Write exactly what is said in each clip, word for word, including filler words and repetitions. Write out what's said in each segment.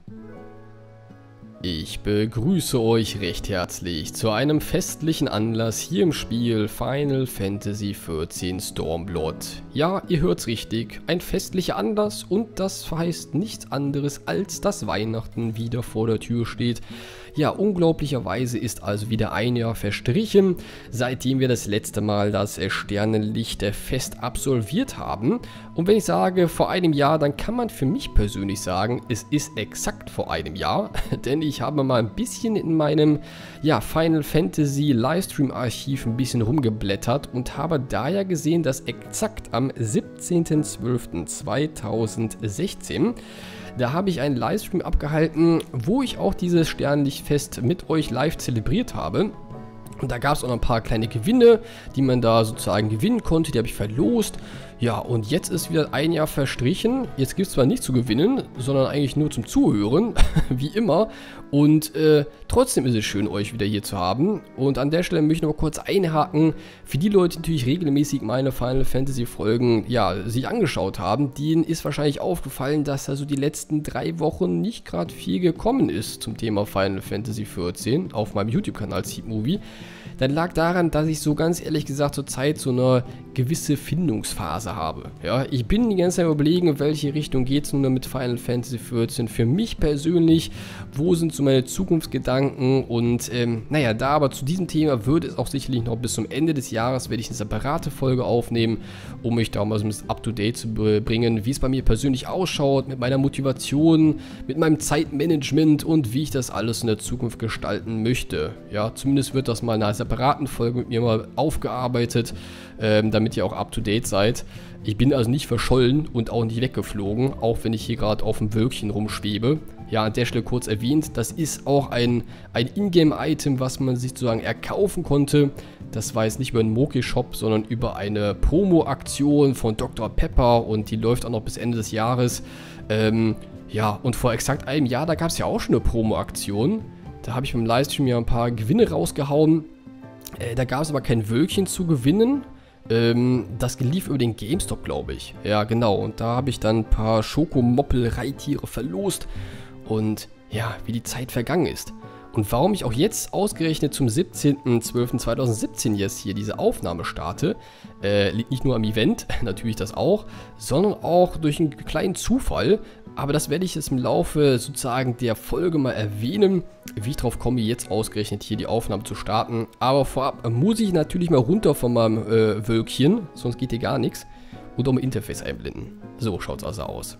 Ich begrüße euch recht herzlich zu einem festlichen Anlass hier im Spiel Final Fantasy vierzehn Stormblood. Ja, ihr hört's richtig, ein festlicher Anlass und das heißt nichts anderes, als dass Weihnachten wieder vor der Tür steht. Ja, unglaublicherweise ist also wieder ein Jahr verstrichen, seitdem wir das letzte Mal das Sternenlicht-Fest absolviert haben. Und wenn ich sage vor einem Jahr, dann kann man für mich persönlich sagen, es ist exakt vor einem Jahr, denn ich habe mal ein bisschen in meinem ja, Final Fantasy Livestream-Archiv ein bisschen rumgeblättert und habe da ja gesehen, dass exakt am siebzehnten zwölften zweitausendsechzehn da habe ich einen Livestream abgehalten, wo ich auch dieses Sternenlichtfest mit euch live zelebriert habe. Und da gab es auch noch ein paar kleine Gewinne, die man da sozusagen gewinnen konnte. Die habe ich verlost. Ja, und jetzt ist wieder ein Jahr verstrichen. Jetzt gibt es zwar nicht zu gewinnen, sondern eigentlich nur zum Zuhören, wie immer. Und äh, trotzdem ist es schön, euch wieder hier zu haben. Und an der Stelle möchte ich noch mal kurz einhaken. Für die Leute, die natürlich regelmäßig meine Final Fantasy Folgen ja, sich angeschaut haben, denen ist wahrscheinlich aufgefallen, dass also die letzten drei Wochen nicht gerade viel gekommen ist zum Thema Final Fantasy vierzehn auf meinem YouTube-Kanal Seed Movie. Das lag daran, dass ich so ganz ehrlich gesagt zurzeit so eine gewisse Findungsphase habe. Ja, ich bin die ganze Zeit überlegen, in welche Richtung geht es nun mit Final Fantasy vierzehn für mich persönlich, wo sind so meine Zukunftsgedanken und ähm, naja, da aber zu diesem Thema würde es auch sicherlich noch bis zum Ende des Jahres, werde ich eine separate Folge aufnehmen, um mich da mal so ein bisschen up to date zu bringen, wie es bei mir persönlich ausschaut, mit meiner Motivation, mit meinem Zeitmanagement und wie ich das alles in der Zukunft gestalten möchte. Ja, zumindest wird das mal in einer separaten Folge mit mir mal aufgearbeitet, ähm, damit ihr auch up to date seid. Ich bin also nicht verschollen und auch nicht weggeflogen, auch wenn ich hier gerade auf dem Wölkchen rumschwebe. Ja, an der Stelle kurz erwähnt, das ist auch ein, ein Ingame-Item, was man sich sozusagen erkaufen konnte. Das war jetzt nicht über einen Moki-Shop, sondern über eine Promo-Aktion von Doktor Pepper und die läuft auch noch bis Ende des Jahres. Ähm, ja, und vor exakt einem Jahr, da gab es ja auch schon eine Promo-Aktion. Da habe ich beim Livestream ja ein paar Gewinne rausgehauen. Äh, da gab es aber kein Wölkchen zu gewinnen. Ähm, das lief über den GameStop, glaube ich. Ja, genau. Und da habe ich dann ein paar Schokomoppel-Reittiere verlost. Und ja, wie die Zeit vergangen ist. Und warum ich auch jetzt ausgerechnet zum siebzehnten zwölften zweitausendsiebzehn jetzt hier diese Aufnahme starte, äh, liegt nicht nur am Event, natürlich das auch, sondern auch durch einen kleinen Zufall. Aber das werde ich jetzt im Laufe sozusagen der Folge mal erwähnen, wie ich drauf komme, jetzt ausgerechnet hier die Aufnahme zu starten. Aber vorab muss ich natürlich mal runter von meinem äh, Wölkchen, sonst geht hier gar nichts. Und auch mal Interface einblenden. So schaut es also aus.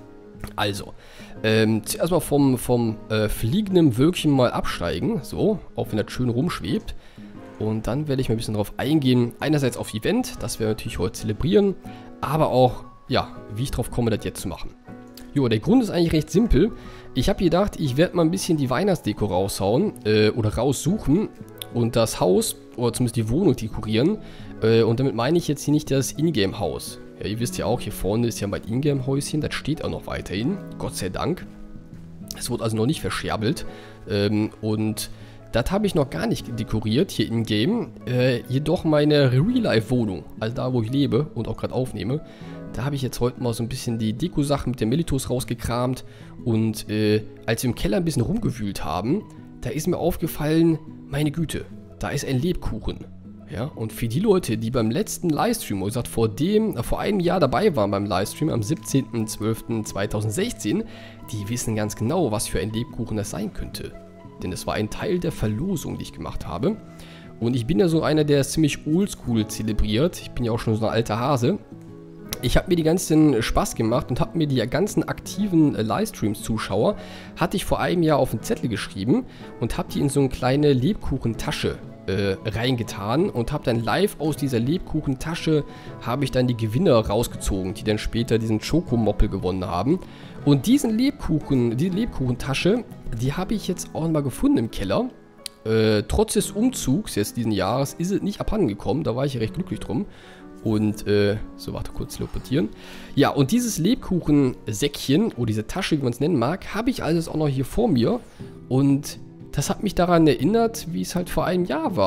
Also, ähm, zuerst mal vom, vom äh, fliegenden Wölkchen mal absteigen, so, auch wenn das schön rumschwebt. Und dann werde ich mal ein bisschen drauf eingehen, einerseits auf Event, das wir natürlich heute zelebrieren, aber auch, ja, wie ich drauf komme, das jetzt zu machen. Jo, der Grund ist eigentlich recht simpel. Ich habe gedacht, ich werde mal ein bisschen die Weihnachtsdeko raushauen, äh, oder raussuchen und das Haus, oder zumindest die Wohnung dekorieren. Äh, und damit meine ich jetzt hier nicht das Ingame-Haus. Ja, ihr wisst ja auch, hier vorne ist ja mein Ingame-Häuschen, das steht auch noch weiterhin, Gott sei Dank. Es wurde also noch nicht verscherbelt. Ähm, und das habe ich noch gar nicht dekoriert hier in-game. Äh, jedoch meine Real-Life-Wohnung, also da, wo ich lebe und auch gerade aufnehme, da habe ich jetzt heute mal so ein bisschen die Deko-Sachen mit der Melitos rausgekramt. Und äh, als wir im Keller ein bisschen rumgewühlt haben, da ist mir aufgefallen, meine Güte, da ist ein Lebkuchen. Ja, und für die Leute, die beim letzten Livestream, oder gesagt vor dem, äh, vor einem Jahr dabei waren beim Livestream am siebzehnten zwölften zweitausendsechzehn, die wissen ganz genau, was für ein Lebkuchen das sein könnte. Denn es war ein Teil der Verlosung, die ich gemacht habe. Und ich bin ja so einer, der es ziemlich oldschool zelebriert. Ich bin ja auch schon so ein alter Hase. Ich habe mir die ganzen Spaß gemacht und habe mir die ganzen aktiven äh, Livestreams-Zuschauer, hatte ich vor einem Jahr auf einen Zettel geschrieben und habe die in so eine kleine Lebkuchentasche äh, reingetan und habe dann live aus dieser Lebkuchentasche, habe ich dann die Gewinner rausgezogen, die dann später diesen Schokomoppel gewonnen haben. Und diesen Lebkuchen, diese Lebkuchentasche, die habe ich jetzt auch mal gefunden im Keller. Äh, trotz des Umzugs jetzt diesen Jahres ist es nicht abhanden gekommen, da war ich recht glücklich drum. Und, äh, so, warte, kurz teleportieren. Ja, und dieses Lebkuchensäckchen, oder diese Tasche, wie man es nennen mag, habe ich alles auch noch hier vor mir. Und das hat mich daran erinnert, wie es halt vor einem Jahr war.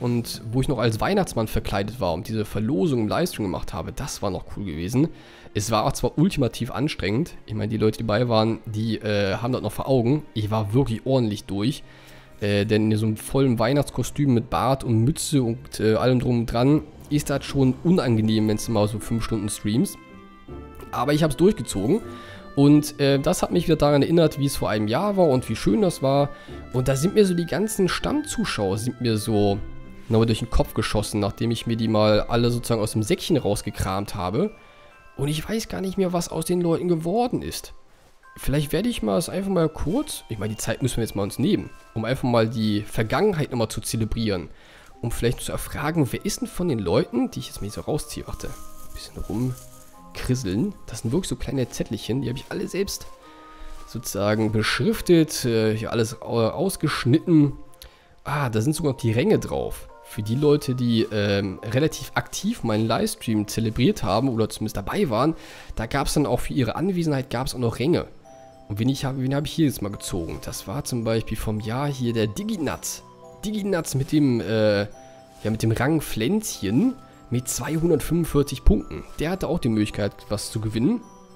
und wo ich noch als Weihnachtsmann verkleidet war und diese Verlosung im Livestream gemacht habe, das war noch cool gewesen. Es war auch zwar ultimativ anstrengend, ich meine, die Leute, die dabei waren, die äh, haben das noch vor Augen. Ich war wirklich ordentlich durch, äh, denn in so einem vollen Weihnachtskostüm mit Bart und Mütze und äh, allem drum und dran ist das schon unangenehm, wenn es mal so fünf Stunden streamst. Aber ich habe es durchgezogen. Und äh, das hat mich wieder daran erinnert, wie es vor einem Jahr war und wie schön das war. Und da sind mir so die ganzen Stammzuschauer, sind mir so nochmal durch den Kopf geschossen, nachdem ich mir die mal alle sozusagen aus dem Säckchen rausgekramt habe. Und ich weiß gar nicht mehr, was aus den Leuten geworden ist. Vielleicht werde ich mal es einfach mal kurz, ich meine, die Zeit müssen wir jetzt mal uns nehmen, um einfach mal die Vergangenheit nochmal zu zelebrieren. Um vielleicht zu erfragen, wer ist denn von den Leuten, die ich jetzt mal so rausziehe, warte, ein bisschen rum... krisseln. Das sind wirklich so kleine Zettelchen, die habe ich alle selbst sozusagen beschriftet, äh, hier alles ausgeschnitten. Ah, da sind sogar noch die Ränge drauf. Für die Leute, die ähm, relativ aktiv meinen Livestream zelebriert haben oder zumindest dabei waren, da gab es dann auch für ihre Anwesenheit gab es auch noch Ränge. Und wen, ich hab, wen habe ich hier jetzt mal gezogen? Das war zum Beispiel vom Jahr hier der Diginatz. Diginatz mit dem, äh, ja, mit dem Rang Pflänzchen. Mit zweihundertfünfundvierzig Punkten. Der hatte auch die Möglichkeit, was zu gewinnen.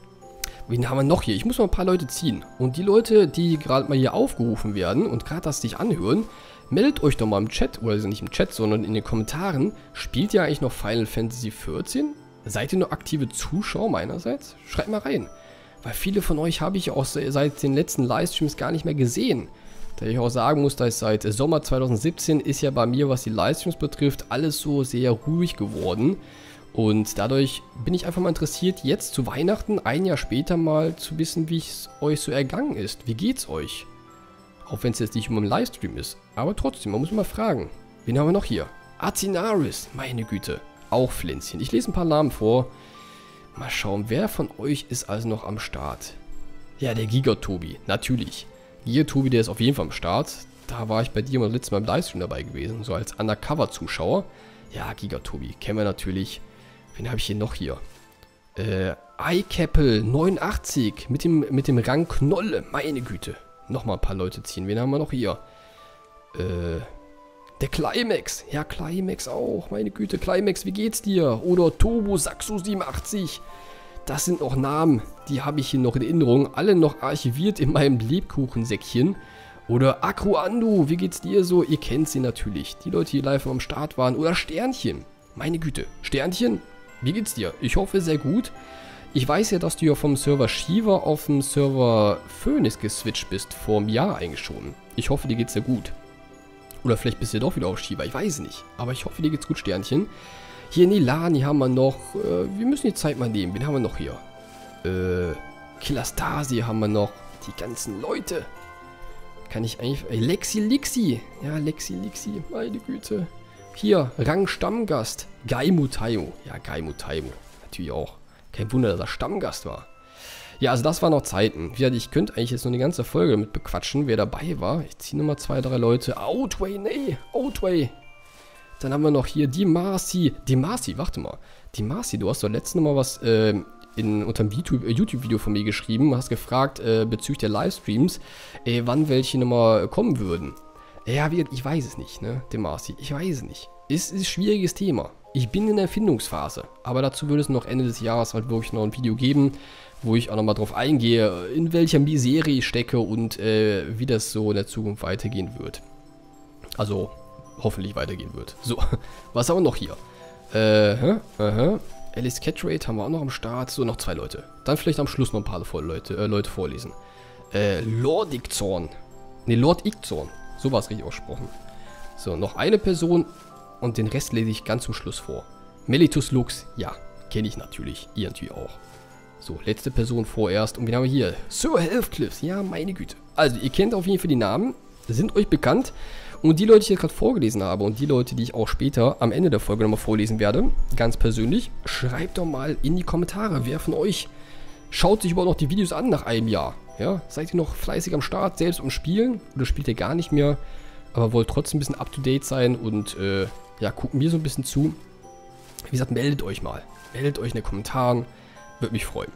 Wen haben wir noch hier? Ich muss mal ein paar Leute ziehen. Und die Leute, die gerade mal hier aufgerufen werden und gerade das sich anhören, meldet euch doch mal im Chat, oder also nicht im Chat, sondern in den Kommentaren. Spielt ihr eigentlich noch Final Fantasy vierzehn? Seid ihr noch aktive Zuschauer meinerseits? Schreibt mal rein. Weil viele von euch habe ich auch seit den letzten Livestreams gar nicht mehr gesehen. Da ich auch sagen muss, dass seit Sommer zweitausendsiebzehn ist ja bei mir, was die Livestreams betrifft, alles so sehr ruhig geworden. Und dadurch bin ich einfach mal interessiert, jetzt zu Weihnachten, ein Jahr später mal zu wissen, wie es euch so ergangen ist. Wie geht's euch? Auch wenn es jetzt nicht um einen Livestream ist. Aber trotzdem, man muss mal fragen. Wen haben wir noch hier? Azinaris, meine Güte. Auch Pflänzchen. Ich lese ein paar Namen vor. Mal schauen, wer von euch ist also noch am Start? Ja, der Giga-Tobi, natürlich. Hier, Tobi, der ist auf jeden Fall am Start. Da war ich bei dir mal letztes Mal im Livestream dabei gewesen, so als Undercover-Zuschauer. Ja, Giga-Tobi, kennen wir natürlich. Wen habe ich hier noch hier? Äh, iCappel neunundachtzig mit dem, mit dem Rang Knolle, meine Güte. Nochmal ein paar Leute ziehen. Wen haben wir noch hier? Äh, der Climax. Ja, Climax auch, meine Güte. Climax, wie geht's dir? Oder Turbo Saxo siebenundachtzig. Das sind noch Namen, die habe ich hier noch in Erinnerung. Alle noch archiviert in meinem Lebkuchensäckchen. Oder Akruandu, wie geht's dir so? Ihr kennt sie natürlich. Die Leute, die live am Start waren. Oder Sternchen. Meine Güte. Sternchen, wie geht's dir? Ich hoffe sehr gut. Ich weiß ja, dass du ja vom Server Shiva auf den Server Phoenix geswitcht bist. Vor einem Jahr eigentlich schon. Ich hoffe, dir geht's sehr gut. Oder vielleicht bist du ja doch wieder auf Shiva. Ich weiß nicht. Aber ich hoffe, dir geht's gut, Sternchen. Hier Nilani haben wir noch. Äh, wir müssen die Zeit mal nehmen. Wen haben wir noch hier? Äh, Killastasi haben wir noch. Die ganzen Leute. Kann ich eigentlich... Äh, Lexi Lixi. Ja, Lexi Lixi. Meine Güte. Hier, Rang Stammgast. Gaimu Taimu. Ja, Gaimu Taimu. Natürlich auch. Kein Wunder, dass er Stammgast war. Ja, also das waren noch Zeiten. Wie gesagt, ich könnte eigentlich jetzt noch eine ganze Folge damit bequatschen, wer dabei war. Ich ziehe nochmal zwei, drei Leute. Outway, nee. Outway. Dann haben wir noch hier die Marci. Die Marci, warte mal. Die Marci, du hast doch letztens mal was äh, in, unter dem YouTube-Video von mir geschrieben. Hast gefragt äh, bezüglich der Livestreams, äh, wann welche nochmal kommen würden. Ja, ich weiß es nicht, ne, die Marci. Ich weiß es nicht. Es ist ein schwieriges Thema. Ich bin in der Erfindungsphase. Aber dazu würde es noch Ende des Jahres halt wirklich noch ein Video geben, wo ich auch nochmal drauf eingehe, in welcher Miserie ich stecke und äh, wie das so in der Zukunft weitergehen wird. Also... hoffentlich weitergehen wird. So, was haben wir noch hier? Äh, hä? Aha. Alice Catrate haben wir auch noch am Start. So, noch zwei Leute. Dann vielleicht am Schluss noch ein paar Leute, äh, Leute vorlesen. Äh, Lord Ickzorn. Ne, Lord Ickzorn. So war es richtig ausgesprochen. So, noch eine Person und den Rest lese ich ganz zum Schluss vor. Melitus Lux, ja, kenne ich natürlich. Ihr natürlich auch. So, letzte Person vorerst. Und wen haben wir hier? Sir Heathcliff. Ja, meine Güte. Also, ihr kennt auf jeden Fall die Namen. Sind euch bekannt. Und die Leute, die ich jetzt gerade vorgelesen habe und die Leute, die ich auch später am Ende der Folge nochmal vorlesen werde, ganz persönlich, schreibt doch mal in die Kommentare, wer von euch schaut sich überhaupt noch die Videos an nach einem Jahr. Ja, seid ihr noch fleißig am Start, selbst um Spielen oder spielt ihr gar nicht mehr, aber wollt trotzdem ein bisschen up-to-date sein und äh, ja, guckt mir so ein bisschen zu. Wie gesagt, meldet euch mal. Meldet euch in den Kommentaren, würde mich freuen.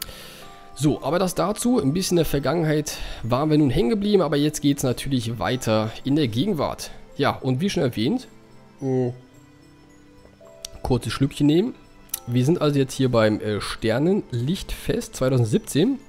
So, aber das dazu, ein bisschen in der Vergangenheit waren wir nun hängen geblieben, aber jetzt geht es natürlich weiter in der Gegenwart. Ja, und wie schon erwähnt, Oh. Kurzes Schlückchen nehmen. Wir sind also jetzt hier beim äh, Sternenlichtfest zwanzig siebzehn.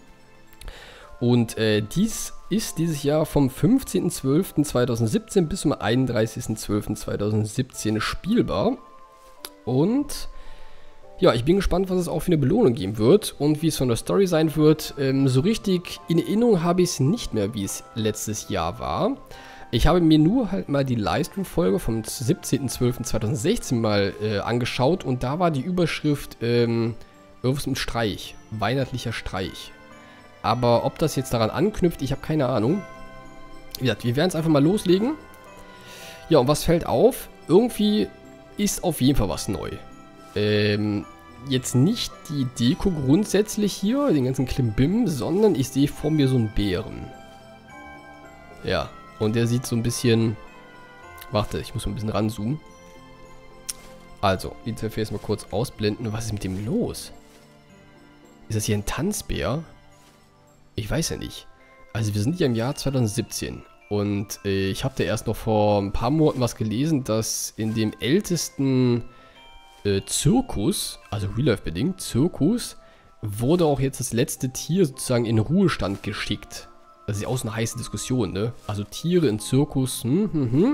Und äh, dies ist dieses Jahr vom fünfzehnten zwölften zweitausendsiebzehn bis zum einunddreißigsten zwölften zweitausendsiebzehn spielbar. Und ja, ich bin gespannt, was es auch für eine Belohnung geben wird und wie es von der Story sein wird. Ähm, so richtig in Erinnerung habe ich es nicht mehr, wie es letztes Jahr war. Ich habe mir nur halt mal die Livestream-Folge vom siebzehnten zwölften zweitausendsechzehn mal äh, angeschaut und da war die Überschrift ähm, irgendwas mit Streich, weihnachtlicher Streich. Aber ob das jetzt daran anknüpft, ich habe keine Ahnung. Wie gesagt, wir werden es einfach mal loslegen. Ja, und was fällt auf? Irgendwie ist auf jeden Fall was neu. Ähm, jetzt nicht die Deko grundsätzlich hier, den ganzen Klimbim, sondern ich sehe vor mir so einen Bären. Ja, und der sieht so ein bisschen... Warte, ich muss mal ein bisschen ranzoomen. Also, Interface mal kurz ausblenden. Was ist mit dem los? Ist das hier ein Tanzbär? Ich weiß ja nicht. Also wir sind ja im Jahr zweitausendsiebzehn und äh, ich habe da erst noch vor ein paar Monaten was gelesen, dass in dem ältesten äh, Zirkus, also Real-Life-bedingt, Zirkus, wurde auch jetzt das letzte Tier sozusagen in Ruhestand geschickt. Das ist ja auch so eine heiße Diskussion, ne? Also Tiere in Zirkus, hm, hm, hm.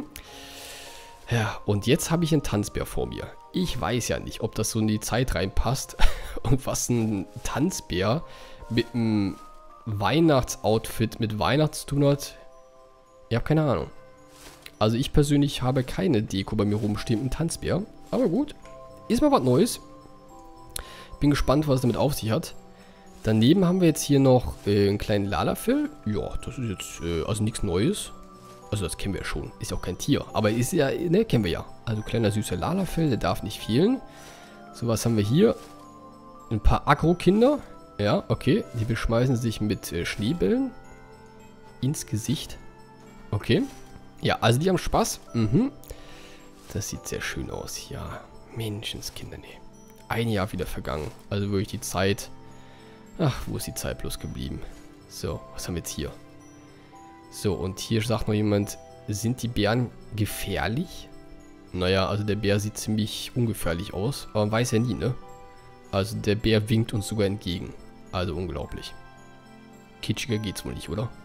Ja, und jetzt habe ich einen Tanzbär vor mir. Ich weiß ja nicht, ob das so in die Zeit reinpasst und was ein Tanzbär mit einem Weihnachtsoutfit mit Weihnachten zu tun hat. Ich habe keine Ahnung. Also ich persönlich habe keine Deko bei mir rumstehen mit einem Tanzbär. Aber gut, ist mal was Neues. Bin gespannt, was es damit auf sich hat. Daneben haben wir jetzt hier noch äh, einen kleinen Lalafell. Ja, das ist jetzt äh, also nichts Neues. Also das kennen wir ja schon. Ist ja auch kein Tier. Aber ist ja, ne, kennen wir ja. Also kleiner süßer Lalafell, der darf nicht fehlen. So, was haben wir hier? Ein paar Agro-Kinder. Ja, okay. Die beschmeißen sich mit äh, Schneebällen ins Gesicht. Okay. Ja, also die haben Spaß. Mhm. Das sieht sehr schön aus. Ja, Menschenskinder, nee. Ein Jahr wieder vergangen. Also wirklich die Zeit. Ach, wo ist die Zeit bloß geblieben? So, was haben wir jetzt hier? So, und hier sagt noch jemand, sind die Bären gefährlich? Naja, also der Bär sieht ziemlich ungefährlich aus. Aber man weiß ja nie, ne? Also der Bär winkt uns sogar entgegen. Also unglaublich. Kitschiger geht's wohl nicht, oder?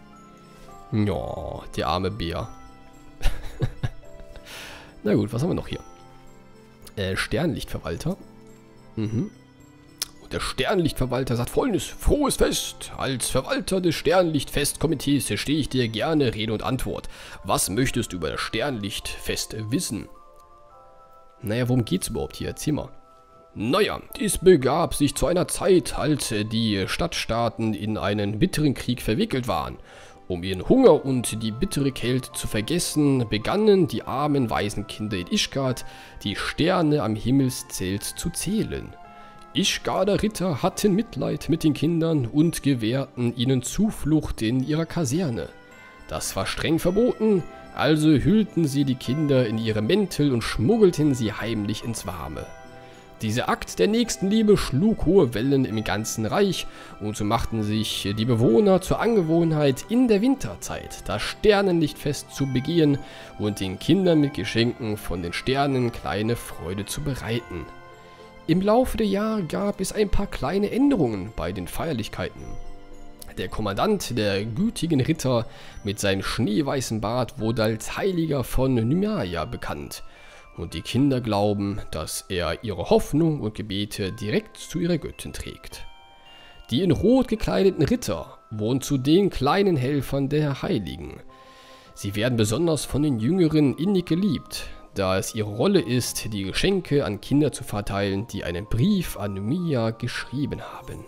Ja, der arme Bär. Na gut, was haben wir noch hier? Äh, Sternlichtverwalter. Mhm. Und der Sternlichtverwalter sagt Folgendes: Frohes Fest! Als Verwalter des Sternlichtfestkomitees stehe ich dir gerne Rede und Antwort. Was möchtest du über das Sternlichtfest wissen? Naja, worum geht's überhaupt hier? Erzähl mal. Naja, dies begab sich zu einer Zeit, als die Stadtstaaten in einen bitteren Krieg verwickelt waren. Um ihren Hunger und die bittere Kälte zu vergessen, begannen die armen Waisenkinder in Ishgard, die Sterne am Himmelszelt zu zählen. Ishgarder Ritter hatten Mitleid mit den Kindern und gewährten ihnen Zuflucht in ihrer Kaserne. Das war streng verboten, also hüllten sie die Kinder in ihre Mäntel und schmuggelten sie heimlich ins Warme. Dieser Akt der Nächstenliebe schlug hohe Wellen im ganzen Reich und so machten sich die Bewohner zur Angewohnheit, in der Winterzeit das Sternenlichtfest zu begehen und den Kindern mit Geschenken von den Sternen kleine Freude zu bereiten. Im Laufe der Jahre gab es ein paar kleine Änderungen bei den Feierlichkeiten. Der Kommandant der gütigen Ritter mit seinem schneeweißen Bart wurde als Heiliger von Numaia bekannt. Und die Kinder glauben, dass er ihre Hoffnung und Gebete direkt zu ihrer Göttin trägt. Die in Rot gekleideten Ritter wurden zu den kleinen Helfern der Heiligen. Sie werden besonders von den Jüngeren innig geliebt, da es ihre Rolle ist, die Geschenke an Kinder zu verteilen, die einen Brief an Numaia geschrieben haben.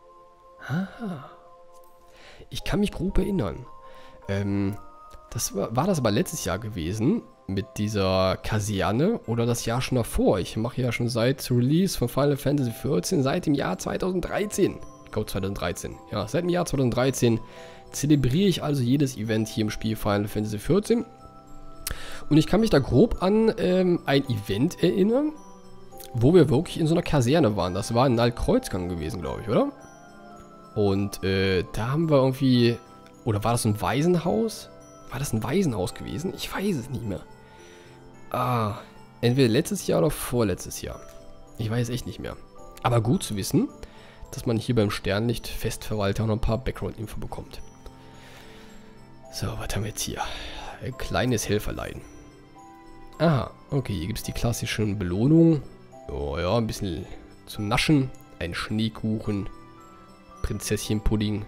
Aha. Ich kann mich grob erinnern. Ähm, das war, war das aber letztes Jahr gewesen, mit dieser Kaserne, oder das Jahr schon davor. Ich mache ja schon seit Release von Final Fantasy vierzehn, seit dem Jahr zweitausenddreizehn. Ich glaube zweitausenddreizehn. Ja, seit dem Jahr zweitausenddreizehn zelebriere ich also jedes Event hier im Spiel Final Fantasy vierzehn. Und ich kann mich da grob an ähm, ein Event erinnern, wo wir wirklich in so einer Kaserne waren. Das war in Altkreuzgang gewesen, glaube ich, oder? Und äh, da haben wir irgendwie... Oder war das ein Waisenhaus? War das ein Waisenhaus gewesen? Ich weiß es nicht mehr. Ah, Entweder letztes Jahr oder vorletztes Jahr. Ich weiß echt nicht mehr. Aber gut zu wissen, dass man hier beim Sternlicht-Festverwalter noch ein paar Background-Info bekommt. So, was haben wir jetzt hier? Ein kleines Helferlein. Aha, okay, hier gibt es die klassischen Belohnungen. Oh ja, ein bisschen zum Naschen. Ein Schneekuchen. Prinzesschenpudding.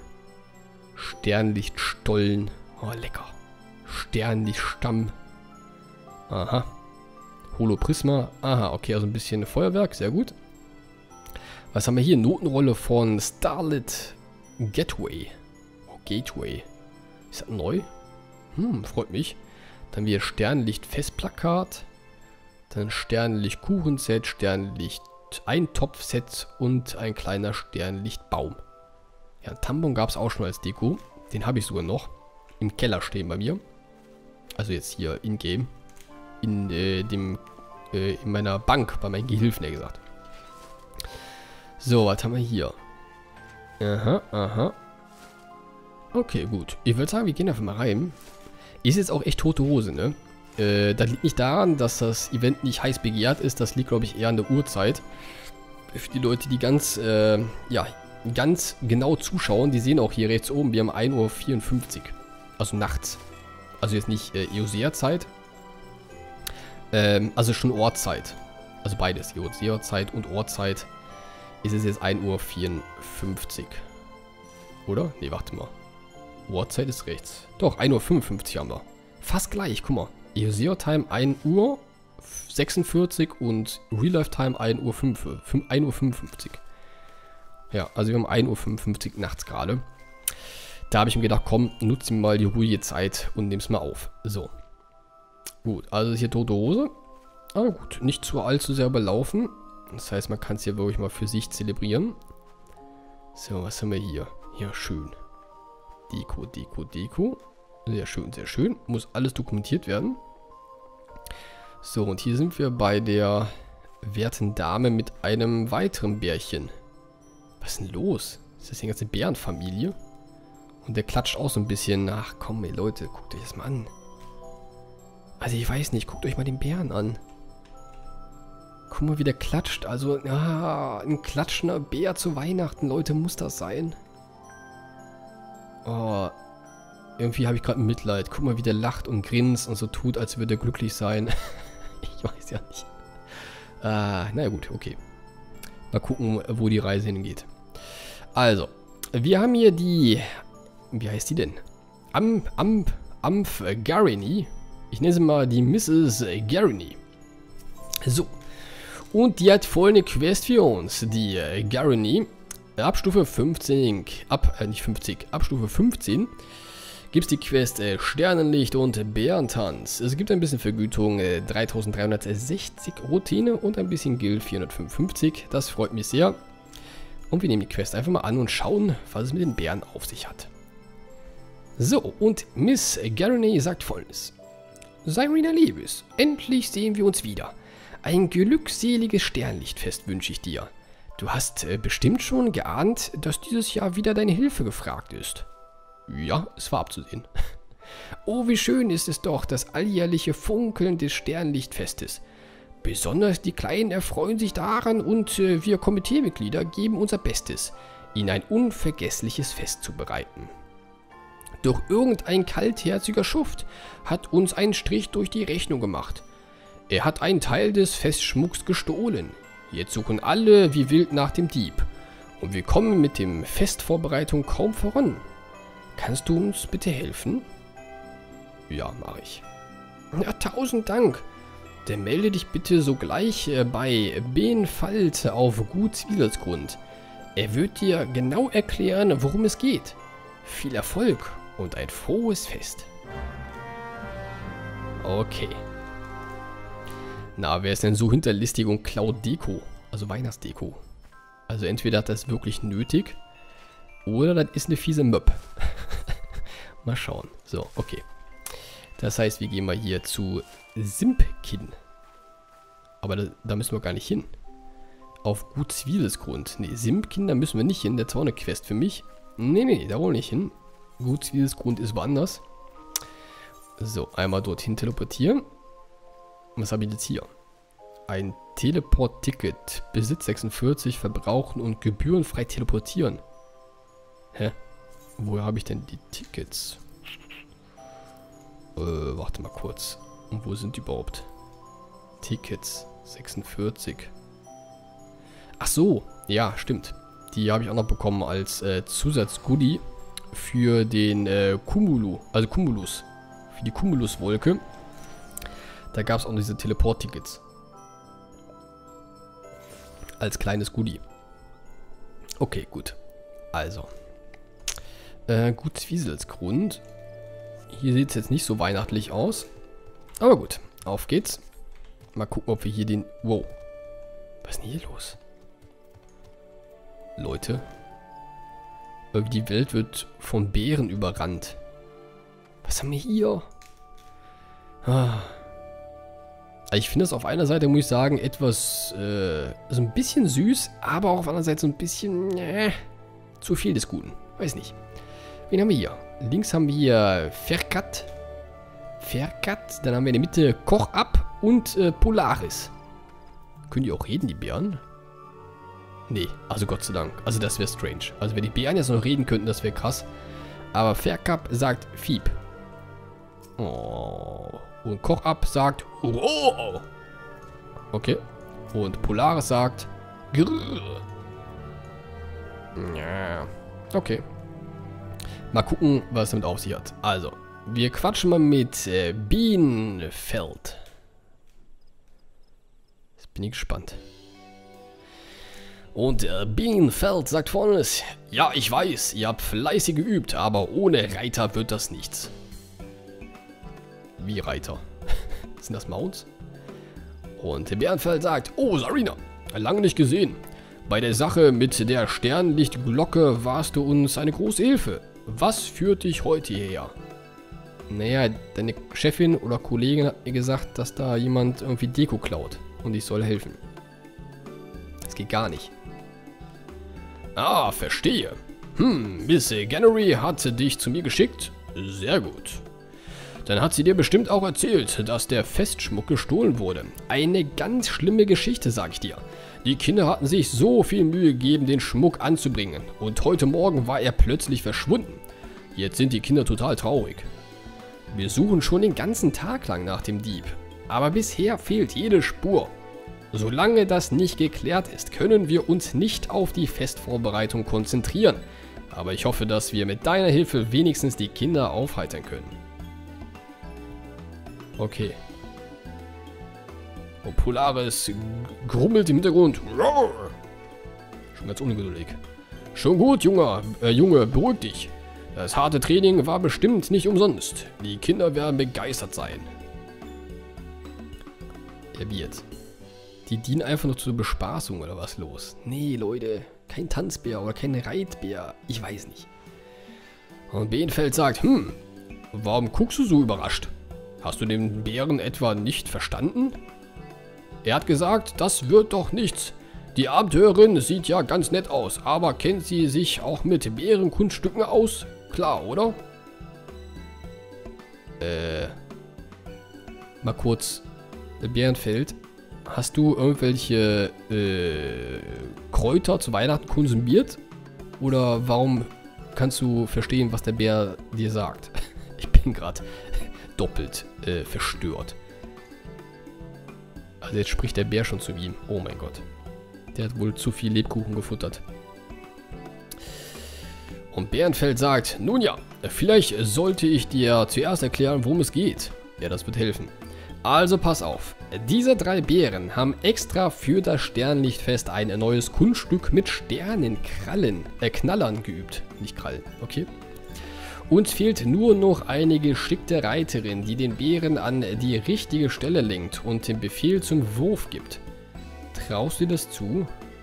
Sternlichtstollen. Oh, lecker. Sternlichtstamm. Aha. Holoprisma. Aha, okay, also ein bisschen Feuerwerk, sehr gut. Was haben wir hier? Notenrolle von Starlit Gateway. Oh, Gateway. Ist das neu? Hm, freut mich. Dann wieder Sternlicht-Festplakat. Dann Sternlicht-Kuchenset, Sternlicht-Eintopfset und ein kleiner Sternlichtbaum. Ja, einen Tampon gab es auch schon als Deko. Den habe ich sogar noch. Im Keller stehen bei mir. Also jetzt hier in-game. In äh, dem äh, in meiner Bank, bei meinen Gehilfen, ja gesagt. So, was haben wir hier? Aha, aha. Okay, gut. Ich würde sagen, wir gehen einfach mal rein. Ist jetzt auch echt tote Hose, ne? Äh, das liegt nicht daran, dass das Event nicht heiß begehrt ist. Das liegt, glaube ich, eher an der Uhrzeit. Für die Leute, die ganz, äh, ja, ganz genau zuschauen, die sehen auch hier rechts oben, wir haben ein Uhr vierundfünfzig. Also nachts. Also jetzt nicht äh, Eosea-Zeit. Ähm, also schon Ortszeit. Also beides, Eosea-Zeit und Ortszeit. Ist es jetzt ein Uhr vierundfünfzig. Oder? Ne, warte mal. Uhrzeit ist rechts. Doch, ein Uhr fünfundfünfzig haben wir. Fast gleich, guck mal. Eosea-Time ein Uhr sechsundvierzig und Real-Life-Time ein Uhr fünfundfünfzig. Ja, also wir haben ein Uhr fünfundfünfzig nachts gerade. Da habe ich mir gedacht, komm, nutze mal die ruhige Zeit und nimm's mal auf. So. Gut, also ist hier tote Hose. Aber gut, nicht zu allzu sehr überlaufen. Das heißt, man kann es hier wirklich mal für sich zelebrieren. So, was haben wir hier? Ja, schön. Deko, Deko, Deko. Sehr schön, sehr schön. Muss alles dokumentiert werden. So, und hier sind wir bei der werten Dame mit einem weiteren Bärchen. Was ist denn los? Ist das die ganze Bärenfamilie? Und der klatscht auch so ein bisschen. Ach komm, ey Leute, guckt euch das mal an. Also ich weiß nicht, guckt euch mal den Bären an. Guck mal, wie der klatscht. Also, ah, ein klatschender Bär zu Weihnachten, Leute, muss das sein? Oh, irgendwie habe ich gerade Mitleid. Guck mal, wie der lacht und grinst und so tut, als würde er glücklich sein. Ich weiß ja nicht. Ah, naja gut, okay. Mal gucken, wo die Reise hingeht. Also, wir haben hier die... Wie heißt die denn? Am, Am, Amph Garini. Ich nenne sie mal die Misses Garini. So. Und die hat folgende Quest für uns. Die äh, Garini. Ab Stufe fünfzehn. Ab, äh, nicht fünfzig. Ab Stufe fünfzehn. Gibt es die Quest äh, Sternenlicht und Bärentanz. Es gibt ein bisschen Vergütung. Äh, dreitausenddreihundertsechzig Routine und ein bisschen Gil vierhundertfünfundfünfzig. Das freut mich sehr. Und wir nehmen die Quest einfach mal an und schauen, was es mit den Bären auf sich hat. So, und Miss Garini sagt folgendes. Cyrena Liebes, endlich sehen wir uns wieder. Ein glückseliges Sternlichtfest wünsche ich dir. Du hast äh, bestimmt schon geahnt, dass dieses Jahr wieder deine Hilfe gefragt ist. Ja, es war abzusehen. Oh, wie schön ist es doch, das alljährliche Funkeln des Sternlichtfestes. Besonders die Kleinen erfreuen sich daran und äh, wir Komiteemitglieder geben unser Bestes, ihnen ein unvergessliches Fest zu bereiten. Doch irgendein kaltherziger Schuft hat uns einen Strich durch die Rechnung gemacht. Er hat einen Teil des Festschmucks gestohlen. Jetzt suchen alle wie wild nach dem Dieb. Und wir kommen mit dem Festvorbereitung kaum voran. Kannst du uns bitte helfen? Ja, mache ich. Ja, tausend Dank. Dann melde dich bitte sogleich bei Benfalt auf Gut Zwiebelsgrund. Er wird dir genau erklären, worum es geht. Viel Erfolg und ein frohes Fest. Okay. Na, wer ist denn so hinterlistig und klaut Deko? Also Weihnachtsdeko. Also entweder hat das wirklich nötig oder das ist eine fiese Möb. Mal schauen. So, okay. Das heißt, wir gehen mal hier zu Simpkin. Aber da, da müssen wir gar nicht hin. Auf Gut Zwiebelsgrund. Ne, Simpkin, da müssen wir nicht hin. Das war eine Quest für mich. Nee, nee, da wollen wir nicht hin. Gut Zwiebelsgrund ist woanders. So, einmal dorthin teleportieren. Was habe ich jetzt hier? Ein Teleport-Ticket. Besitz sechsundvierzig, verbrauchen und gebührenfrei teleportieren. Hä? Woher habe ich denn die Tickets? Äh, warte mal kurz. Und wo sind die überhaupt? Tickets. sechsundvierzig. Ach so. Ja, stimmt. Die habe ich auch noch bekommen als äh, Zusatzgoodie für den äh, Cumulu. Also Cumulus. Für die Cumulus-Wolke. Da gab es auch noch diese Teleport-Tickets. Als kleines Goodie. Okay, gut. Also. Äh, gut, Zwieselsgrund. Hier sieht es jetzt nicht so weihnachtlich aus. Aber gut, auf geht's. Mal gucken, ob wir hier den... Wow. Was ist denn hier los? Leute. Irgendwie die Welt wird von Bären überrannt. Was haben wir hier? Ah. Ich finde es auf einer Seite, muss ich sagen, etwas... Äh, so ein bisschen süß, aber auch auf einer Seite so ein bisschen... Äh, zu viel des Guten. Weiß nicht. Wen haben wir hier? Links haben wir Ferkat. Ferkat. Dann haben wir in der Mitte Koch ab und äh, Polaris. Können die auch reden, die Bären? Nee, also Gott sei Dank. Also das wäre strange. Also wenn die Bären jetzt noch reden könnten, das wäre krass. Aber Ferkap sagt Fieb. Oh. Und Koch ab sagt oh. Okay. Und Polaris sagt Grrr. Ja. Okay. Mal gucken, was es damit auf sich hat. Also, wir quatschen mal mit äh, Bienenfeld. Jetzt bin ich gespannt. Und äh, Bienenfeld sagt folgendes: Ja, ich weiß, ihr habt fleißig geübt, aber ohne Reiter wird das nichts. Wie Reiter? Sind das Mounts? Und Bärenfeld sagt: Oh, Sarina, lange nicht gesehen. Bei der Sache mit der Sternlichtglocke warst du uns eine große Hilfe. Was führt dich heute hierher? Naja, deine Chefin oder Kollegin hat mir gesagt, dass da jemand irgendwie Deko klaut. Und ich soll helfen. Das geht gar nicht. Ah, verstehe. Hm, Miss Gannery hat dich zu mir geschickt. Sehr gut. Dann hat sie dir bestimmt auch erzählt, dass der Festschmuck gestohlen wurde. Eine ganz schlimme Geschichte, sag ich dir. Die Kinder hatten sich so viel Mühe gegeben, den Schmuck anzubringen. Und heute Morgen war er plötzlich verschwunden. Jetzt sind die Kinder total traurig. Wir suchen schon den ganzen Tag lang nach dem Dieb. Aber bisher fehlt jede Spur. Solange das nicht geklärt ist, können wir uns nicht auf die Festvorbereitung konzentrieren. Aber ich hoffe, dass wir mit deiner Hilfe wenigstens die Kinder aufheitern können. Okay. Und Polaris grummelt im Hintergrund. Schon ganz ungeduldig. Schon gut, Junge, äh, Junge, beruhig dich. Das harte Training war bestimmt nicht umsonst. Die Kinder werden begeistert sein. Er wird. Die dienen einfach nur zur Bespaßung oder was los? Nee, Leute. Kein Tanzbär oder kein Reitbär. Ich weiß nicht. Und Bärenfeld sagt, hm, warum guckst du so überrascht? Hast du den Bären etwa nicht verstanden? Er hat gesagt, das wird doch nichts. Die Abenteurerin sieht ja ganz nett aus, aber kennt sie sich auch mit Bärenkunststücken aus? Klar, oder? Äh. Mal kurz. Bärenfeld. Hast du irgendwelche äh, Kräuter zu Weihnachten konsumiert? Oder warum kannst du verstehen, was der Bär dir sagt? Ich bin gerade doppelt äh, verstört. Also jetzt spricht der Bär schon zu ihm. Oh mein Gott. Der hat wohl zu viel Lebkuchen gefuttert. Und Bärenfeld sagt, nun ja, vielleicht sollte ich dir zuerst erklären, worum es geht. Ja, das wird helfen. Also pass auf. Diese drei Bären haben extra für das Sternlichtfest ein neues Kunststück mit Sternenkrallen, äh, Knallern geübt. Nicht Krallen, okay? Uns fehlt nur noch eine geschickte Reiterin, die den Bären an die richtige Stelle lenkt und den Befehl zum Wurf gibt. Traust du dir das zu?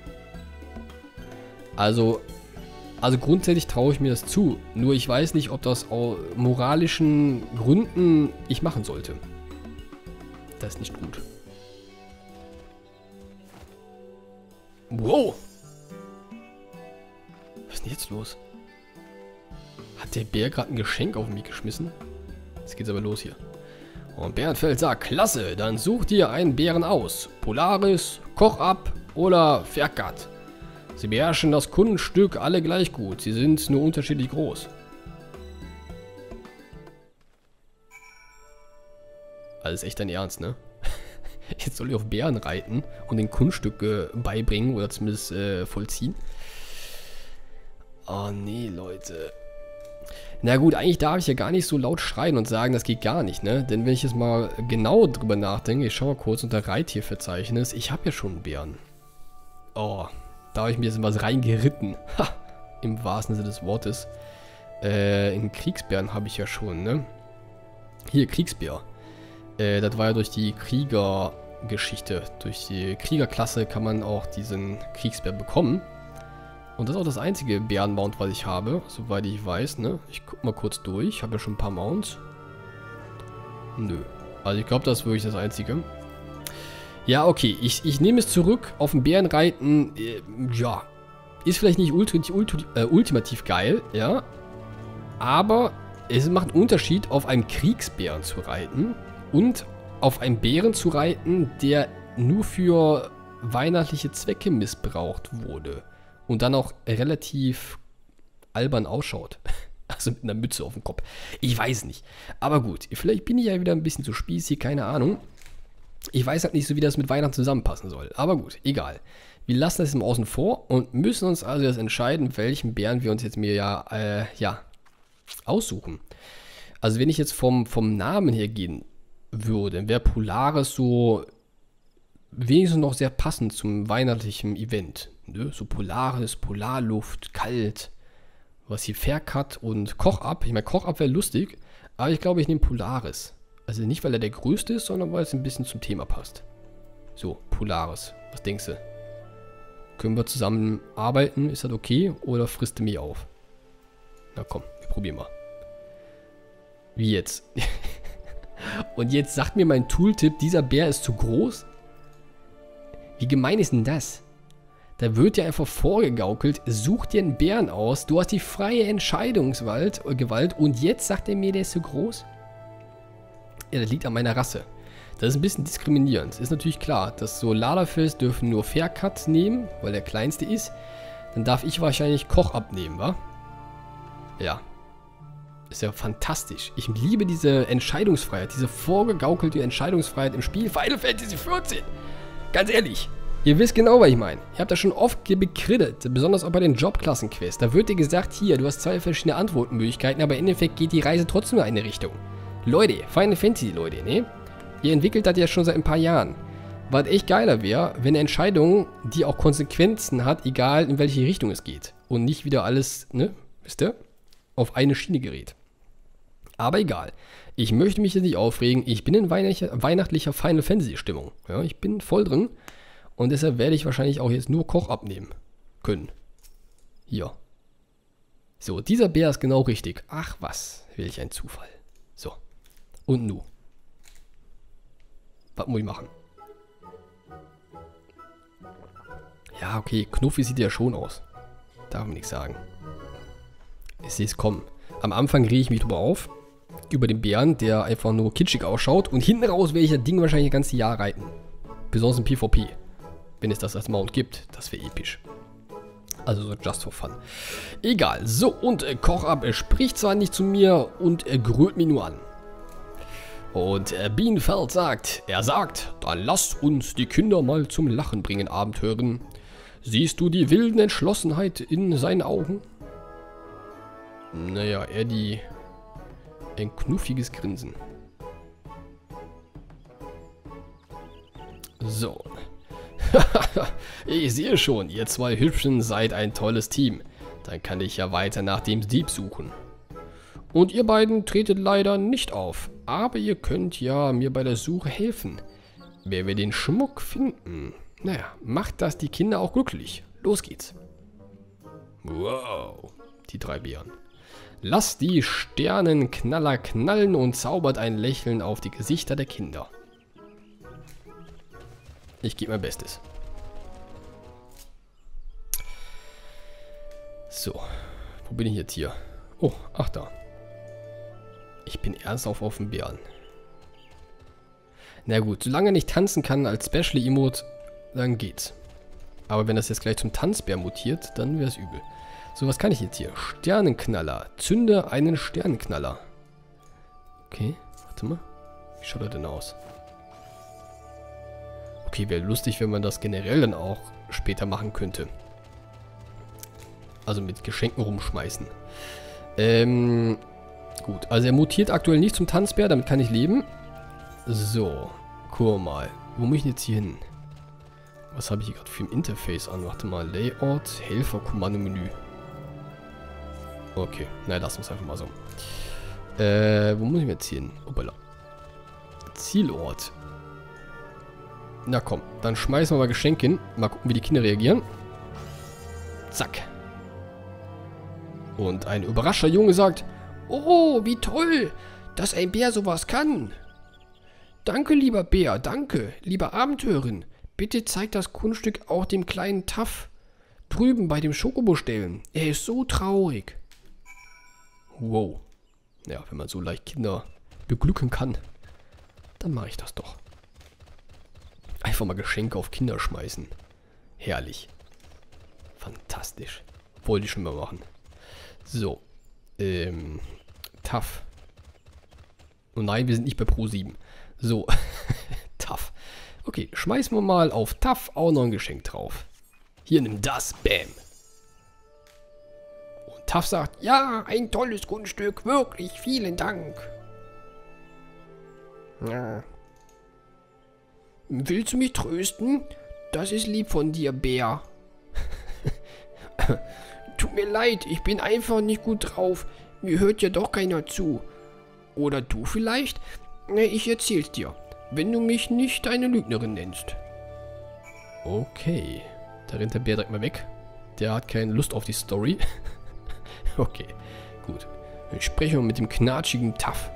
Also, also grundsätzlich traue ich mir das zu. Nur ich weiß nicht, ob das aus moralischen Gründen ich machen sollte. Das ist nicht gut. Wow! Was ist denn jetzt los? Hat der Bär gerade ein Geschenk auf mich geschmissen? Jetzt geht's aber los hier. Und Bärenfeld sagt, klasse, dann such dir einen Bären aus. Polaris, Koch-Up oder Ferkat. Sie beherrschen das Kunststück alle gleich gut. Sie sind nur unterschiedlich groß. Also ist echt dein Ernst, ne? Jetzt soll ich auf Bären reiten und den Kunststück äh, beibringen oder zumindest äh, vollziehen. Oh nee, Leute. Na gut, eigentlich darf ich ja gar nicht so laut schreien und sagen, das geht gar nicht, ne? Denn wenn ich jetzt mal genau drüber nachdenke, ich schaue mal kurz unter Reittierverzeichnis, ich habe ja schon einen Bären. Oh, da habe ich mir jetzt was reingeritten. Ha, im wahrsten Sinne des Wortes. Äh, einen Kriegsbären habe ich ja schon, ne? Hier, Kriegsbär. Äh, das war ja durch die Kriegergeschichte. Durch die Kriegerklasse kann man auch diesen Kriegsbär bekommen. Und das ist auch das einzige Bärenmount, was ich habe, soweit ich weiß, ne? Ich guck mal kurz durch. Ich habe ja schon ein paar Mounts. Nö. Also ich glaube, das ist wirklich das einzige. Ja, okay. Ich, ich nehme es zurück. Auf dem Bären reiten, äh, ja. Ist vielleicht nicht ultra, ultra, äh, ultimativ geil, ja. Aber es macht einen Unterschied, auf einem Kriegsbären zu reiten und auf einem Bären zu reiten, der nur für weihnachtliche Zwecke missbraucht wurde. Und dann auch relativ albern ausschaut. Also mit einer Mütze auf dem Kopf. Ich weiß nicht. Aber gut, vielleicht bin ich ja wieder ein bisschen zu spießig, keine Ahnung. Ich weiß halt nicht so, wie das mit Weihnachten zusammenpassen soll. Aber gut, egal. Wir lassen das im Außen vor und müssen uns also jetzt entscheiden, welchen Bären wir uns jetzt mir ja, äh, ja, aussuchen. Also wenn ich jetzt vom, vom Namen her gehen würde, wäre Polaris so wenigstens noch sehr passend zum weihnachtlichen Event. Ne? So Polaris, Polarluft, kalt. Was hier Ferkat und Koch-Up. Ich meine, Koch-Up wäre lustig, aber ich glaube, ich nehme Polaris. Also nicht, weil er der größte ist, sondern weil es ein bisschen zum Thema passt. So, Polaris. Was denkst du? Können wir zusammen arbeiten? Ist das okay? Oder frisst du mich auf? Na komm, wir probieren mal. Wie jetzt? Und jetzt sagt mir mein Tooltip, dieser Bär ist zu groß? Wie gemein ist denn das? Da wird dir einfach vorgegaukelt, such dir einen Bären aus, du hast die freie Entscheidungsgewalt und jetzt sagt er mir, der ist zu groß? Ja, das liegt an meiner Rasse. Das ist ein bisschen diskriminierend. Ist natürlich klar, dass so Lalafels dürfen nur Ferkat nehmen, weil der kleinste ist. Dann darf ich wahrscheinlich Koch abnehmen, wa? Ja. Ist ja fantastisch. Ich liebe diese Entscheidungsfreiheit, diese vorgegaukelte Entscheidungsfreiheit im Spiel Final Fantasy vierzehn. Ganz ehrlich, ihr wisst genau, was ich meine. Ihr habt das schon oft bekrittet, besonders auch bei den Jobklassenquests. Da wird dir gesagt, hier, du hast zwei verschiedene Antwortmöglichkeiten, aber im Endeffekt geht die Reise trotzdem in eine Richtung. Leute, Final Fantasy, Leute, ne? Ihr entwickelt das ja schon seit ein paar Jahren. Was echt geiler wäre, wenn eine Entscheidung, die auch Konsequenzen hat, egal in welche Richtung es geht. Und nicht wieder alles, ne, wisst ihr, auf eine Schiene gerät. Aber egal. Ich möchte mich jetzt nicht aufregen. Ich bin in weihnachtlicher, weihnachtlicher Final Fantasy Stimmung. Ja, ich bin voll drin. Und deshalb werde ich wahrscheinlich auch jetzt nur Koch abnehmen können. Hier. So, dieser Bär ist genau richtig. Ach was, welch ein Zufall. So. Und nu. Was muss ich machen? Ja, okay, Knuffi sieht ja schon aus. Darf man nichts sagen. Ich sehe es kommen. Am Anfang rege ich mich drüber auf. Über den Bären, der einfach nur kitschig ausschaut. Und hinten raus werde ich das Ding wahrscheinlich das ganze Jahr reiten. Besonders im PvP. Wenn es das als Mount gibt. Das wäre episch. Also so just for fun. Egal. So, und äh, Koch-Up, er spricht zwar nicht zu mir und er grölt mich nur an. Und äh, Bienenfeld sagt, er sagt, dann lasst uns die Kinder mal zum Lachen bringen, Abenteuren. Siehst du die wilden Entschlossenheit in seinen Augen? Naja, eher die... ein knuffiges Grinsen. So. Ich sehe schon, ihr zwei Hübschen seid ein tolles Team. Dann kann ich ja weiter nach dem Dieb suchen. Und ihr beiden tretet leider nicht auf. Aber ihr könnt ja mir bei der Suche helfen. Wer wir den Schmuck finden, naja, macht das die Kinder auch glücklich. Los geht's. Wow, die drei Bären. Lasst die Sternenknaller knallen und zaubert ein Lächeln auf die Gesichter der Kinder. Ich gebe mein Bestes. So, wo bin ich jetzt hier? Oh, ach da. Ich bin ernsthaft auf den Bären. Na gut, solange er nicht tanzen kann als Special Emote, dann geht's. Aber wenn das jetzt gleich zum Tanzbär mutiert, dann wäre es übel. So, was kann ich jetzt hier? Sternenknaller. Zünde einen Sternenknaller. Okay, warte mal. Wie schaut er denn aus? Okay, wäre lustig, wenn man das generell dann auch später machen könnte. Also mit Geschenken rumschmeißen. Ähm, gut. Also er mutiert aktuell nicht zum Tanzbär, damit kann ich leben. So, guck mal. Wo muss ich denn jetzt hier hin? Was habe ich hier gerade für ein Interface an? Warte mal. Layout, Helfer, Kommandomenü. Okay, na lass uns einfach mal so. Äh, wo muss ich jetzt hier hin? Hoppala. Zielort. Na komm, dann schmeißen wir mal Geschenke hin. Mal gucken, wie die Kinder reagieren. Zack. Und ein überraschter Junge sagt: Oh, wie toll, dass ein Bär sowas kann. Danke, lieber Bär, danke, liebe Abenteurerin. Bitte zeig das Kunststück auch dem kleinen Taff drüben bei dem Schokobo-Stellen. Er ist so traurig. Wow. Ja, wenn man so leicht Kinder beglücken kann, dann mache ich das doch. Einfach mal Geschenke auf Kinder schmeißen. Herrlich. Fantastisch. Wollte ich schon mal machen. So. Ähm. Taff. Oh nein, wir sind nicht bei Pro sieben. So. Taff. Okay, schmeißen wir mal auf Taff auch noch ein Geschenk drauf. Hier, nimm das. Bam. Und Taff sagt: Ja, ein tolles Kunststück. Wirklich, vielen Dank. Ja. Willst du mich trösten? Das ist lieb von dir, Bär. Tut mir leid, ich bin einfach nicht gut drauf. Mir hört ja doch keiner zu. Oder du vielleicht? Na, ich erzähl's dir. Wenn du mich nicht eine Lügnerin nennst. Okay. Da rennt der Bär direkt mal weg. Der hat keine Lust auf die Story. Okay, gut. Dann sprechen wir mit dem knatschigen Taff.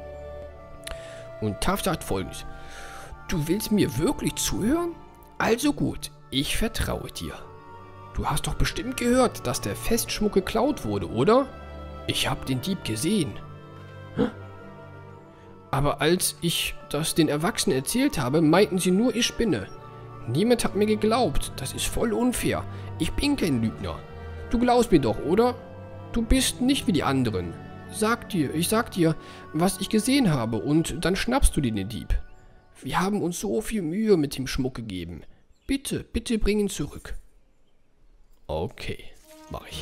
Und Taff sagt Folgendes: Du willst mir wirklich zuhören? Also gut, ich vertraue dir. Du hast doch bestimmt gehört, dass der Festschmuck geklaut wurde, oder? Ich habe den Dieb gesehen. Hä? Aber als ich das den Erwachsenen erzählt habe, meinten sie nur, ich spinne. Niemand hat mir geglaubt. Das ist voll unfair. Ich bin kein Lügner. Du glaubst mir doch, oder? Du bist nicht wie die anderen. Sag dir, ich sag dir, was ich gesehen habe, und dann schnappst du dir den Dieb. Wir haben uns so viel Mühe mit dem Schmuck gegeben. Bitte, bitte bring ihn zurück. Okay, mach ich.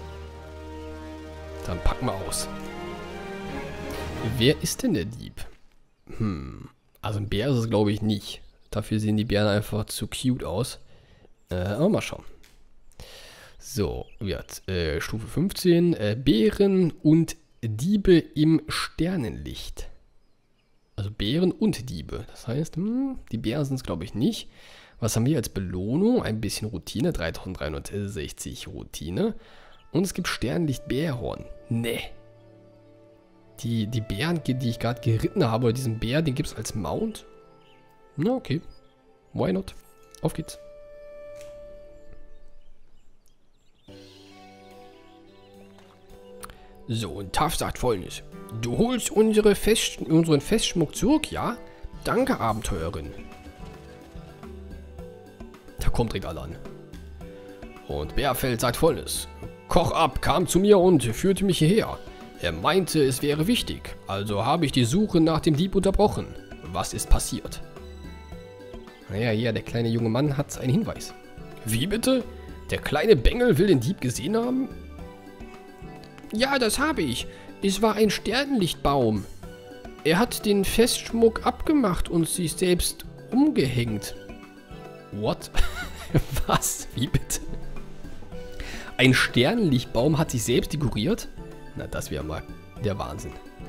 Dann packen wir aus. Wer ist denn der Dieb? Hm, also ein Bär ist es, glaube ich, nicht. Dafür sehen die Bären einfach zu cute aus. Äh, aber mal schauen. So, jetzt äh, Stufe fünfzehn. Äh, Bären und Diebe im Sternenlicht. Also Bären und Diebe. Das heißt, hm, die Bären sind es, glaube ich, nicht. Was haben wir als Belohnung? Ein bisschen Routine. dreitausenddreihundertsechzig Routine. Und es gibt Sternenlicht-Bärhorn. Nee. Die, die Bären, die ich gerade geritten habe, oder diesen Bär, den gibt es als Mount. Na, okay. Why not? Auf geht's. So, und Taff sagt Folgendes: Du holst unsere Fest, unseren Festschmuck zurück, ja? Danke, Abenteurerin. Da kommt direkt alle an. Und Bärfeld sagt Folgendes: Koch ab kam zu mir und führte mich hierher. Er meinte, es wäre wichtig, also habe ich die Suche nach dem Dieb unterbrochen. Was ist passiert? Naja, ja, der kleine junge Mann hat einen Hinweis. Wie bitte? Der kleine Bengel will den Dieb gesehen haben? Ja, das habe ich. Es war ein Sternenlichtbaum. Er hat den Festschmuck abgemacht und sich selbst umgehängt. What? Was? Wie bitte? Ein Sternenlichtbaum hat sich selbst dekoriert? Na, das wäre mal der Wahnsinn.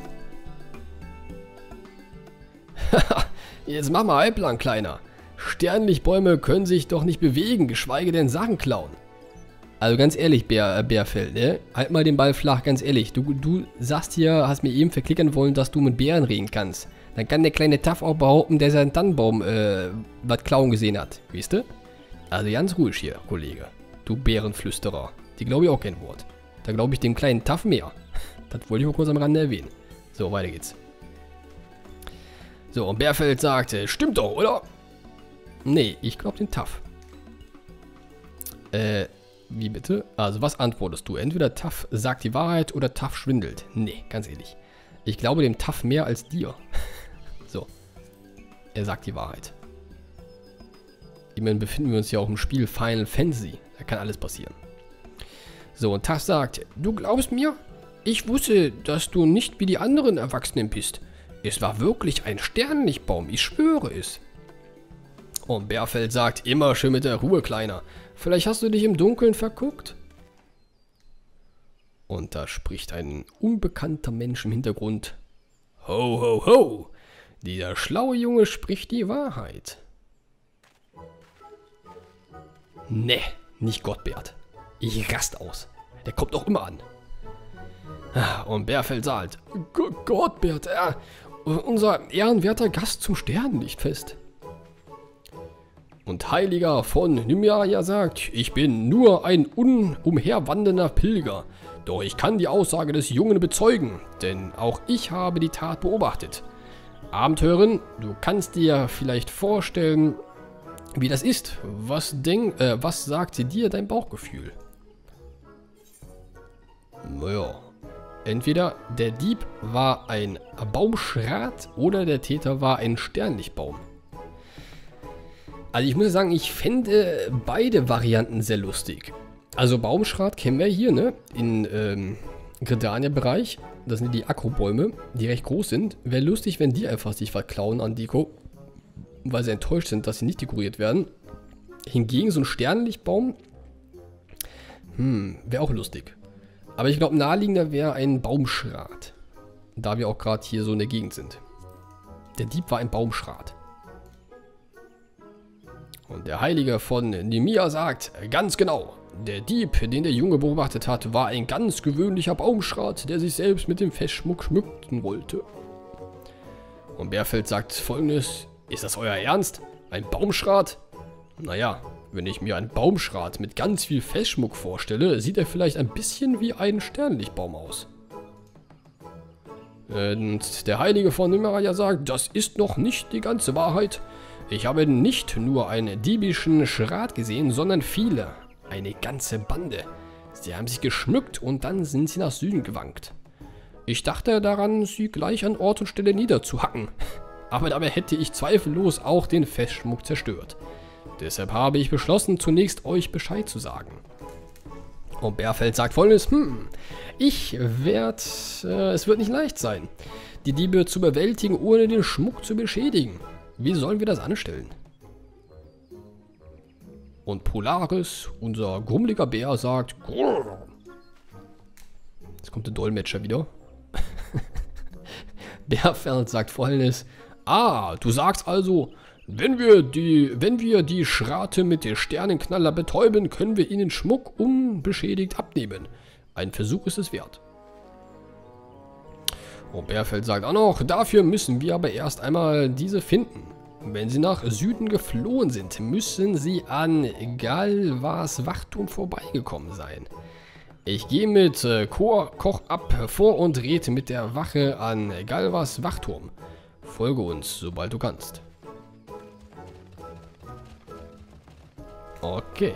Jetzt mach mal halblang, Kleiner. Sternenlichtbäume können sich doch nicht bewegen, geschweige denn Sachen klauen. Also ganz ehrlich, Bär, äh, Bärfeld, ne? Halt mal den Ball flach, ganz ehrlich. Du, du sagst hier, hast mir eben verklickern wollen, dass du mit Bären reden kannst. Dann kann der kleine Taff auch behaupten, dass er einen Tannenbaum, äh, was klauen gesehen hat. Weißt du? Also ganz ruhig hier, Kollege. Du Bärenflüsterer. Die glaube ich auch kein Wort. Da glaube ich dem kleinen Taff mehr. Das wollte ich mal kurz am Rande erwähnen. So, weiter geht's. So, und Bärfeld sagte, stimmt doch, oder? Nee, ich glaube den Taff. Äh, wie bitte? Also, was antwortest du? Entweder Taff sagt die Wahrheit oder Taff schwindelt. Nee, ganz ehrlich. Ich glaube dem Taff mehr als dir. So. Er sagt die Wahrheit. Immerhin befinden wir uns ja auch im Spiel Final Fantasy. Da kann alles passieren. So, und Taff sagt, du glaubst mir? Ich wusste, dass du nicht wie die anderen Erwachsenen bist. Es war wirklich ein Sternlichtbaum, ich schwöre es. Und Bärfeld sagt, immer schön mit der Ruhe, Kleiner. Vielleicht hast du dich im Dunkeln verguckt? Und da spricht ein unbekannter Mensch im Hintergrund. Ho, ho, ho! Dieser schlaue Junge spricht die Wahrheit. Ne, nicht Gottbert. Ich rast aus. Der kommt doch immer an. Und Bärfeld sagt, Gottbert, äh, unser ehrenwerter Gast zum Sternenlichtfest. Und Heiliger von Nymaya sagt, ich bin nur ein unumherwandernder Pilger. Doch ich kann die Aussage des Jungen bezeugen, denn auch ich habe die Tat beobachtet. Abenteurerin, du kannst dir vielleicht vorstellen, wie das ist. Was, denk, äh, was sagte dir dein Bauchgefühl? Naja, entweder der Dieb war ein Baumschrat oder der Täter war ein Sternlichtbaum. Also ich muss sagen, ich fände beide Varianten sehr lustig. Also Baumschrat kennen wir hier, ne? In ähm, Gridania-Bereich. Das sind die Akrobäume, die recht groß sind. Wäre lustig, wenn die einfach sich was klauen an Deko. Weil sie enttäuscht sind, dass sie nicht dekoriert werden. Hingegen so ein Sternenlichtbaum, hm, wäre auch lustig. Aber ich glaube, naheliegender wäre ein Baumschrat. Da wir auch gerade hier so in der Gegend sind. Der Dieb war ein Baumschrat. Und der Heilige von Nymaya sagt, ganz genau, der Dieb, den der Junge beobachtet hat, war ein ganz gewöhnlicher Baumschrat, der sich selbst mit dem Festschmuck schmücken wollte. Und Bärfeld sagt folgendes, ist das euer Ernst? Ein Baumschrat? Naja, wenn ich mir einen Baumschrat mit ganz viel Festschmuck vorstelle, sieht er vielleicht ein bisschen wie ein Sternlichtbaum aus. Und der Heilige von Nymaya sagt, das ist noch nicht die ganze Wahrheit. Ich habe nicht nur einen diebischen Schrat gesehen, sondern viele. Eine ganze Bande. Sie haben sich geschmückt und dann sind sie nach Süden gewankt. Ich dachte daran, sie gleich an Ort und Stelle niederzuhacken. Aber dabei hätte ich zweifellos auch den Festschmuck zerstört. Deshalb habe ich beschlossen, zunächst euch Bescheid zu sagen. Und Bärfeld sagt folgendes, hm, ich werde, äh, es wird nicht leicht sein, die Diebe zu bewältigen, ohne den Schmuck zu beschädigen. Wie sollen wir das anstellen? Und Polaris, unser grummeliger Bär, sagt, Grrr. Jetzt kommt der Dolmetscher wieder. Bärfeld sagt folgendes, ah, du sagst also, wenn wir die, wenn wir die Schrate mit den Sternenknaller betäuben, können wir ihnen Schmuck unbeschädigt abnehmen. Ein Versuch ist es wert. Und Bärfeld sagt auch noch, dafür müssen wir aber erst einmal diese finden. Wenn sie nach Süden geflohen sind, müssen sie an Galvas Wachturm vorbeigekommen sein. Ich gehe mit äh, Chor, Koch ab vor und rede mit der Wache an Galvas Wachturm. Folge uns, sobald du kannst. Okay.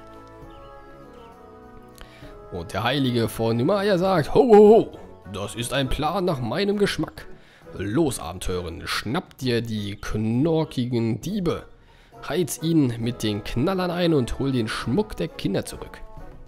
Und der Heilige von Nymaya sagt, ho, ho, ho, das ist ein Plan nach meinem Geschmack. Los, Abenteurerin, schnapp dir die knorkigen Diebe. Heiz ihn mit den Knallern ein und hol den Schmuck der Kinder zurück.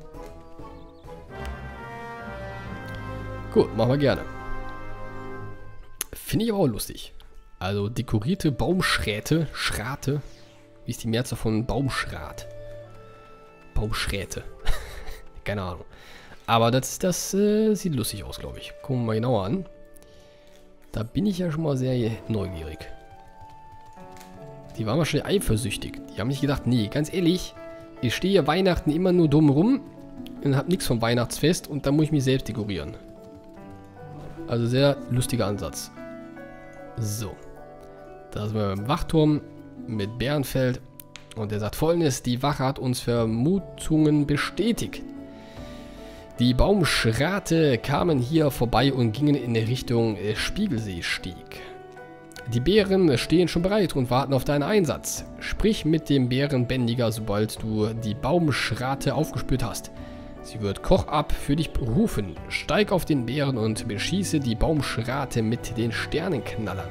Gut, machen wir gerne. Finde ich aber auch lustig. Also dekorierte Baumschräte, Schrate. Wie ist die Mehrzahl von Baumschrat? Baumschräte. Keine Ahnung. Aber das, das äh, sieht lustig aus, glaube ich. Gucken wir mal genauer an. Da bin ich ja schon mal sehr neugierig. Die waren wahrscheinlich eifersüchtig. Die haben nicht gedacht, nee, ganz ehrlich, ich stehe hier Weihnachten immer nur dumm rum und habe nichts vom Weihnachtsfest und dann muss ich mich selbst dekorieren. Also sehr lustiger Ansatz. So. Da sind wir beim Wachturm mit Bärenfeld. Und er sagt folgendes, die Wache hat uns Vermutungen bestätigt. Die Baumschrate kamen hier vorbei und gingen in Richtung Spiegelseestieg. Die Bären stehen schon bereit und warten auf deinen Einsatz. Sprich mit dem Bärenbändiger, sobald du die Baumschrate aufgespürt hast. Sie wird Koch-Up für dich rufen. Steig auf den Bären und beschieße die Baumschrate mit den Sternenknallern.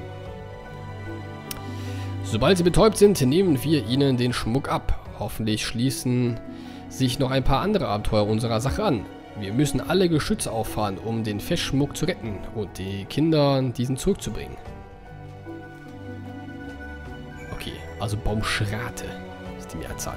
Sobald sie betäubt sind, nehmen wir ihnen den Schmuck ab. Hoffentlich schließen sich noch ein paar andere Abenteuer unserer Sache an. Wir müssen alle Geschütze auffahren, um den Festschmuck zu retten und die Kinder diesen zurückzubringen. Okay, also Baumschrate ist die Mehrzahl.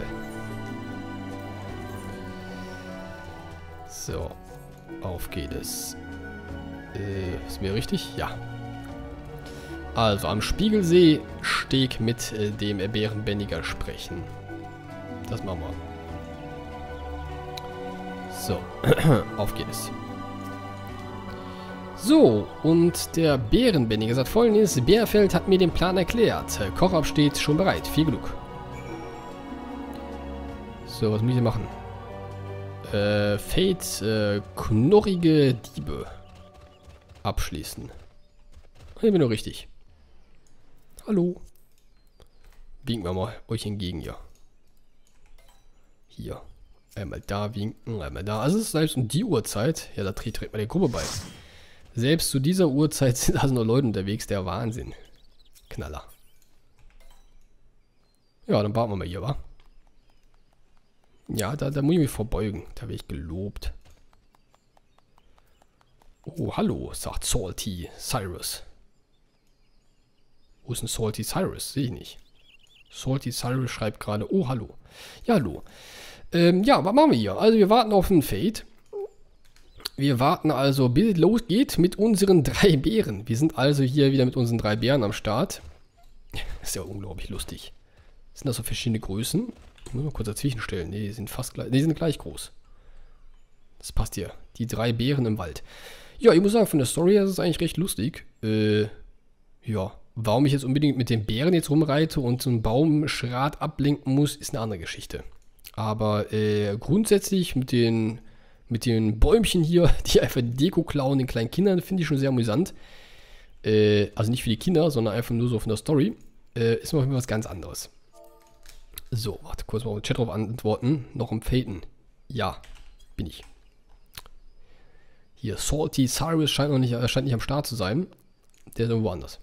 So, auf geht es. Äh, ist mir richtig? Ja. Also, am Spiegelsee Steg mit äh, dem Bärenbändiger sprechen. Das machen wir. So, auf geht es. So, und der Bärenbändiger sagt folgendes: Bärfeld hat mir den Plan erklärt. Koch-Up steht schon bereit. Viel Glück. So, was muss ich hier machen? Äh, Fate, äh, knorrige Diebe. Abschließen. Ich bin nur richtig. Hallo. Winken wir mal euch entgegen, ja. Hier. Einmal da winken, einmal da. Also es ist selbst um die Uhrzeit. Ja, da tritt man der Gruppe bei. Selbst zu dieser Uhrzeit sind also nur Leute unterwegs. Der Wahnsinn. Knaller. Ja, dann warten wir mal hier, wa? Ja, da, da muss ich mich verbeugen. Da werde ich gelobt. Oh, hallo, sagt Salty Cyrus. Wo ist denn Salty Cyrus? Sehe ich nicht. Salty Cyrus schreibt gerade, oh, hallo. Ja, hallo. Ähm, ja, was machen wir hier? Also wir warten auf einen Fate. Wir warten also, bis es losgeht mit unseren drei Bären. Wir sind also hier wieder mit unseren drei Bären am Start. Das ist ja unglaublich lustig. Sind das so verschiedene Größen? Ich muss mal kurz dazwischen stellen. Ne, die sind fast gleich. Ne, die sind gleich groß. Das passt hier. Die drei Bären im Wald. Ja, ich muss sagen, von der Story her ist es eigentlich recht lustig. Äh, ja. Warum ich jetzt unbedingt mit den Bären jetzt rumreite und so einen Baumschrat ablenken muss, ist eine andere Geschichte. Aber äh, grundsätzlich mit den, mit den Bäumchen hier, die einfach Deko klauen, den kleinen Kindern, finde ich schon sehr amüsant. Äh, also nicht für die Kinder, sondern einfach nur so von der Story. Äh, ist mal was ganz anderes. So, warte, kurz mal auf den Chat drauf antworten. Noch im Faten. Ja, bin ich. Hier, Salty Cyrus scheint noch nicht, äh, scheint nicht am Start zu sein. Der ist irgendwo anders.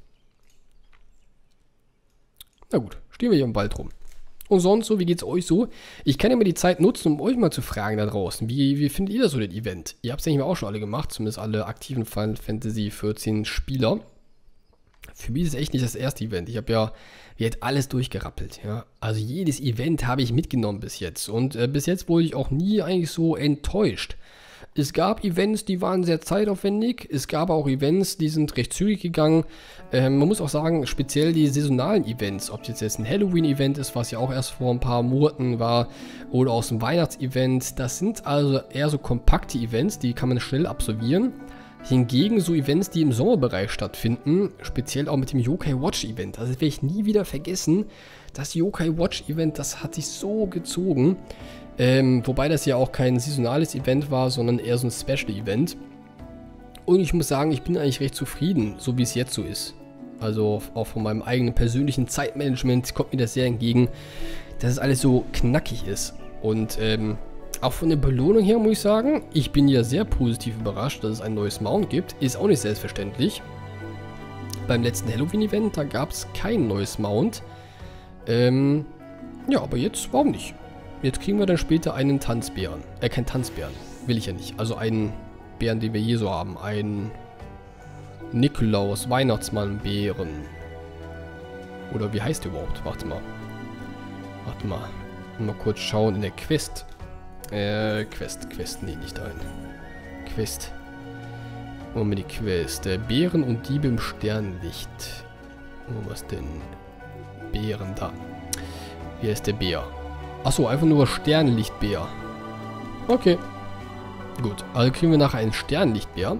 Na gut, stehen wir hier im Wald rum. Und sonst so, wie geht's euch so? Ich kann ja mal die Zeit nutzen, um euch mal zu fragen da draußen. Wie, wie findet ihr das so, das Event? Ihr habt es eigentlich auch schon alle gemacht, zumindest alle aktiven Final Fantasy vierzehn Spieler. Für mich ist es echt nicht das erste Event. Ich habe ja jetzt alles durchgerappelt. Ja? Also jedes Event habe ich mitgenommen bis jetzt. Und äh, bis jetzt wurde ich auch nie eigentlich so enttäuscht. Es gab Events, die waren sehr zeitaufwendig. Es gab auch Events, die sind recht zügig gegangen. Ähm, man muss auch sagen, speziell die saisonalen Events, ob das jetzt ein Halloween-Event ist, was ja auch erst vor ein paar Monaten war, oder aus dem Weihnachtsevent, das sind also eher so kompakte Events, die kann man schnell absolvieren. Hingegen so Events, die im Sommerbereich stattfinden, speziell auch mit dem Yokai Watch Event. Also das werde ich nie wieder vergessen. Das Yokai Watch Event, das hat sich so gezogen. Ähm, wobei das ja auch kein saisonales Event war, sondern eher so ein Special Event. Und ich muss sagen, ich bin eigentlich recht zufrieden, so wie es jetzt so ist. Also auch von meinem eigenen persönlichen Zeitmanagement kommt mir das sehr entgegen, dass es alles so knackig ist. Und ähm, auch von der Belohnung her muss ich sagen, ich bin ja sehr positiv überrascht, dass es ein neues Mount gibt. Ist auch nicht selbstverständlich. Beim letzten Halloween-Event, da gab es kein neues Mount. Ähm, ja, aber jetzt, warum nicht? Jetzt kriegen wir dann später einen Tanzbären. Äh, kein Tanzbären. Will ich ja nicht. Also einen Bären, den wir hier so haben. Einen Nikolaus, Weihnachtsmann-Bären. Oder wie heißt der überhaupt? Warte mal. Warte mal. Mal kurz schauen in der Quest. Äh, Quest, Quest. Nee, nicht dahin. Quest. Machen wir die Quest. Der Bären und Diebe im Sternlicht. Oh, was denn? Bären da. Hier ist der Bär. Achso, einfach nur Sternlichtbär. Okay. Gut, also kriegen wir nachher einen Sternlichtbär.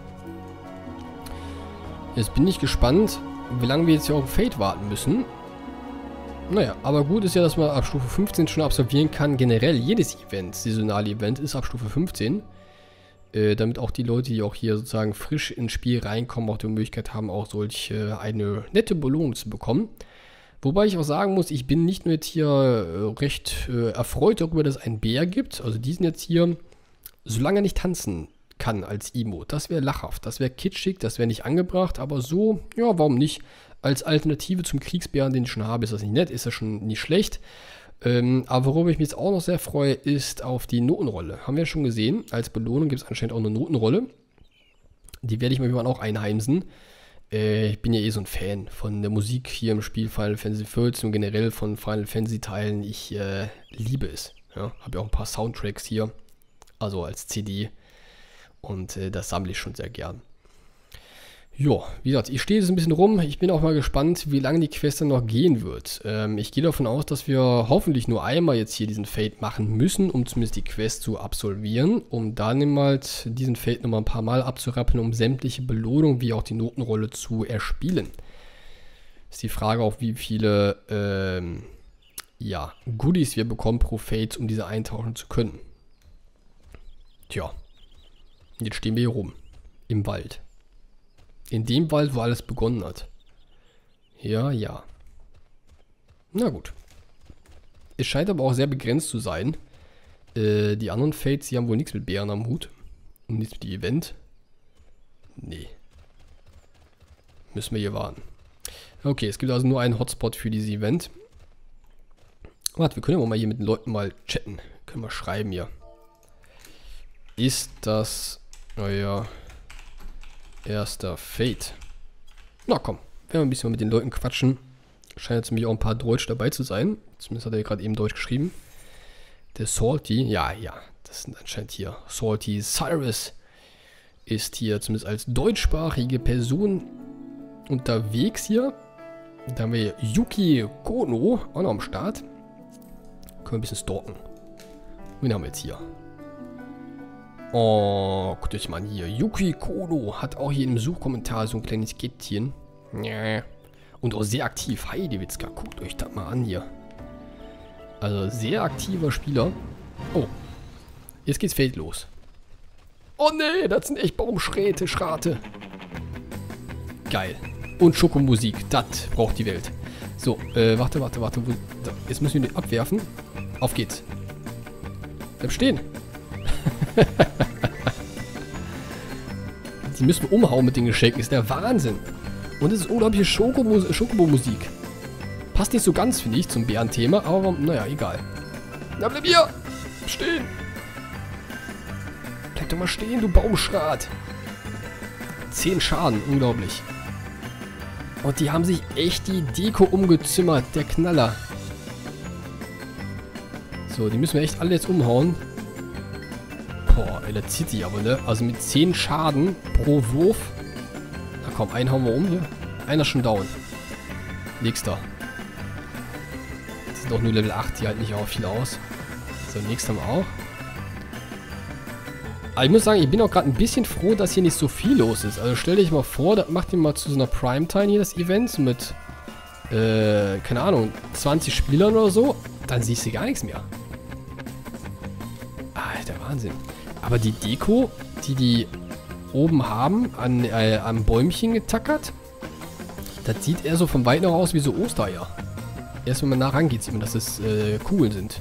Jetzt bin ich gespannt, wie lange wir jetzt hier auf Fate warten müssen. Naja, aber gut ist ja, dass man ab Stufe fünfzehn schon absolvieren kann. Generell jedes Event, saisonale Event, ist ab Stufe fünfzehn. Äh, damit auch die Leute, die auch hier sozusagen frisch ins Spiel reinkommen, auch die Möglichkeit haben, auch solch äh, eine nette Belohnung zu bekommen. Wobei ich auch sagen muss, ich bin nicht nur jetzt hier äh, recht äh, erfreut darüber, dass es einen Bär gibt. Also die sind jetzt hier, solange er nicht tanzen kann als Emo. Das wäre lachhaft, das wäre kitschig, das wäre nicht angebracht. Aber so, ja, warum nicht? Als Alternative zum Kriegsbären, den ich schon habe, ist das nicht nett, ist das schon nicht schlecht. Ähm, aber worüber ich mich jetzt auch noch sehr freue, ist auf die Notenrolle. Haben wir ja schon gesehen. Als Belohnung gibt es anscheinend auch eine Notenrolle. Die werde ich mir irgendwann auch einheimsen. Äh, ich bin ja eh so ein Fan von der Musik hier im Spiel Final Fantasy vierzehn und generell von Final Fantasy Teilen. Ich äh, liebe es. Ja, habe ja auch ein paar Soundtracks hier. Also als C D. Und äh, das sammle ich schon sehr gern. Ja, wie gesagt, ich stehe jetzt ein bisschen rum. Ich bin auch mal gespannt, wie lange die Quest dann noch gehen wird. Ähm, ich gehe davon aus, dass wir hoffentlich nur einmal jetzt hier diesen Fate machen müssen, um zumindest die Quest zu absolvieren, um dann halt diesen Fate nochmal ein paar Mal abzurappen, um sämtliche Belohnungen wie auch die Notenrolle zu erspielen. Ist die Frage auch, wie viele ähm, ja, Goodies wir bekommen pro Fate, um diese eintauschen zu können. Tja, jetzt stehen wir hier rum, im Wald. In dem Wald, wo alles begonnen hat. Ja, ja. Na gut. Es scheint aber auch sehr begrenzt zu sein. Äh, die anderen Fates, die haben wohl nichts mit Bären am Hut. Und nichts mit dem Event. Nee. Müssen wir hier warten. Okay, es gibt also nur einen Hotspot für dieses Event. Warte, wir können ja mal hier mit den Leuten mal chatten. Können wir schreiben hier. Ist das euer erster Fate? Na komm, werden wir ein bisschen mal mit den Leuten quatschen. Scheint jetzt nämlich auch ein paar Deutsch dabei zu sein. Zumindest hat er gerade eben Deutsch geschrieben. Der Salty, ja, ja, das sind anscheinend hier. Salty Cyrus ist hier zumindest als deutschsprachige Person unterwegs hier. Da haben wir Yuki Kono auch noch am Start. Können wir ein bisschen stalken. Wen haben wir jetzt hier? Oh, guckt euch mal an hier. Yuki Kono hat auch hier im Suchkommentar so ein kleines Kätzchen. Ja. Und auch sehr aktiv. Heidi Witzka, guckt euch das mal an hier. Also sehr aktiver Spieler. Oh. Jetzt geht's Fate los. Oh nee, das sind echt Baumschräte, Schrate. Geil. Und Schokomusik, das braucht die Welt. So, äh, warte, warte, warte. Jetzt müssen wir den abwerfen. Auf geht's. Bleib stehen. Die müssen wir umhauen mit den Geschenken. Ist der Wahnsinn. Und es ist unglaubliche Schokobo-Musik. Passt nicht so ganz, finde ich, zum Bärenthema, aber naja, egal. Na, bleib hier! Stehen! Bleib doch mal stehen, du Baumschrat! Zehn Schaden, unglaublich. Und die haben sich echt die Deko umgezimmert, der Knaller. So, die müssen wir echt alle jetzt umhauen. Boah, ey, das zieht sich aber, ne? Also mit zehn Schaden pro Wurf. Na komm, einen hauen wir um hier. Einer ist schon down. Nächster. Das sind doch nur Level acht, die halten nicht auch viel aus. So, nächster haben wir auch. Aber ich muss sagen, ich bin auch gerade ein bisschen froh, dass hier nicht so viel los ist. Also stell dich mal vor, das macht ihr mal zu so einer Primetime hier, das Event, mit, äh, keine Ahnung, zwanzig Spielern oder so. Dann siehst du gar nichts mehr. Alter, Wahnsinn. Aber die Deko, die die oben haben, an, äh, am Bäumchen getackert, das sieht eher so von weit noch aus wie so Ostereier. Erst wenn man nah rangeht, sieht man, dass es äh, Kugeln sind.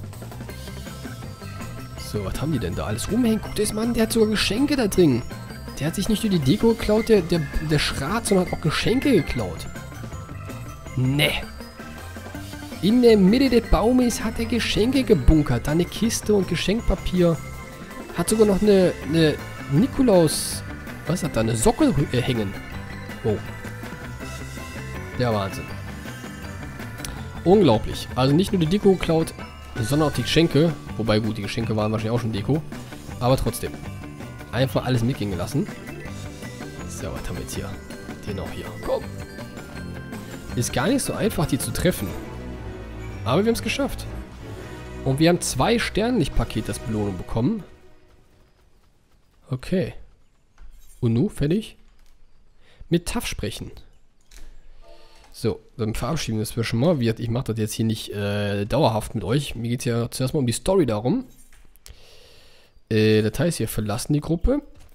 So, was haben die denn da alles rumhängen? Guck dir das mal an, der hat sogar Geschenke da drin. Der hat sich nicht nur die Deko geklaut, der, der, der Schrat, sondern hat auch Geschenke geklaut. Ne. In der Mitte des Baumes hat er Geschenke gebunkert. Da eine Kiste und Geschenkpapier. Hat sogar noch eine, eine Nikolaus... Was hat da? Eine Sockel äh, hängen. Oh. Der Wahnsinn. Unglaublich. Also nicht nur die Deko geklaut, sondern auch die Geschenke. Wobei, gut, die Geschenke waren wahrscheinlich auch schon Deko. Aber trotzdem. Einfach alles mitgehen gelassen. So, was haben wir jetzt hier? Den auch hier. Komm. Ist gar nicht so einfach, die zu treffen. Aber wir haben es geschafft. Und wir haben zwei Sternlichtpakete als Belohnung bekommen. Okay. Und nun, fertig? Mit Taff sprechen. So, dann verabschieden wir uns schon mal. Ich mache das jetzt hier nicht äh, dauerhaft mit euch. Mir geht es ja zuerst mal um die Story darum. Äh, das heißt, wir verlassen die Gruppe.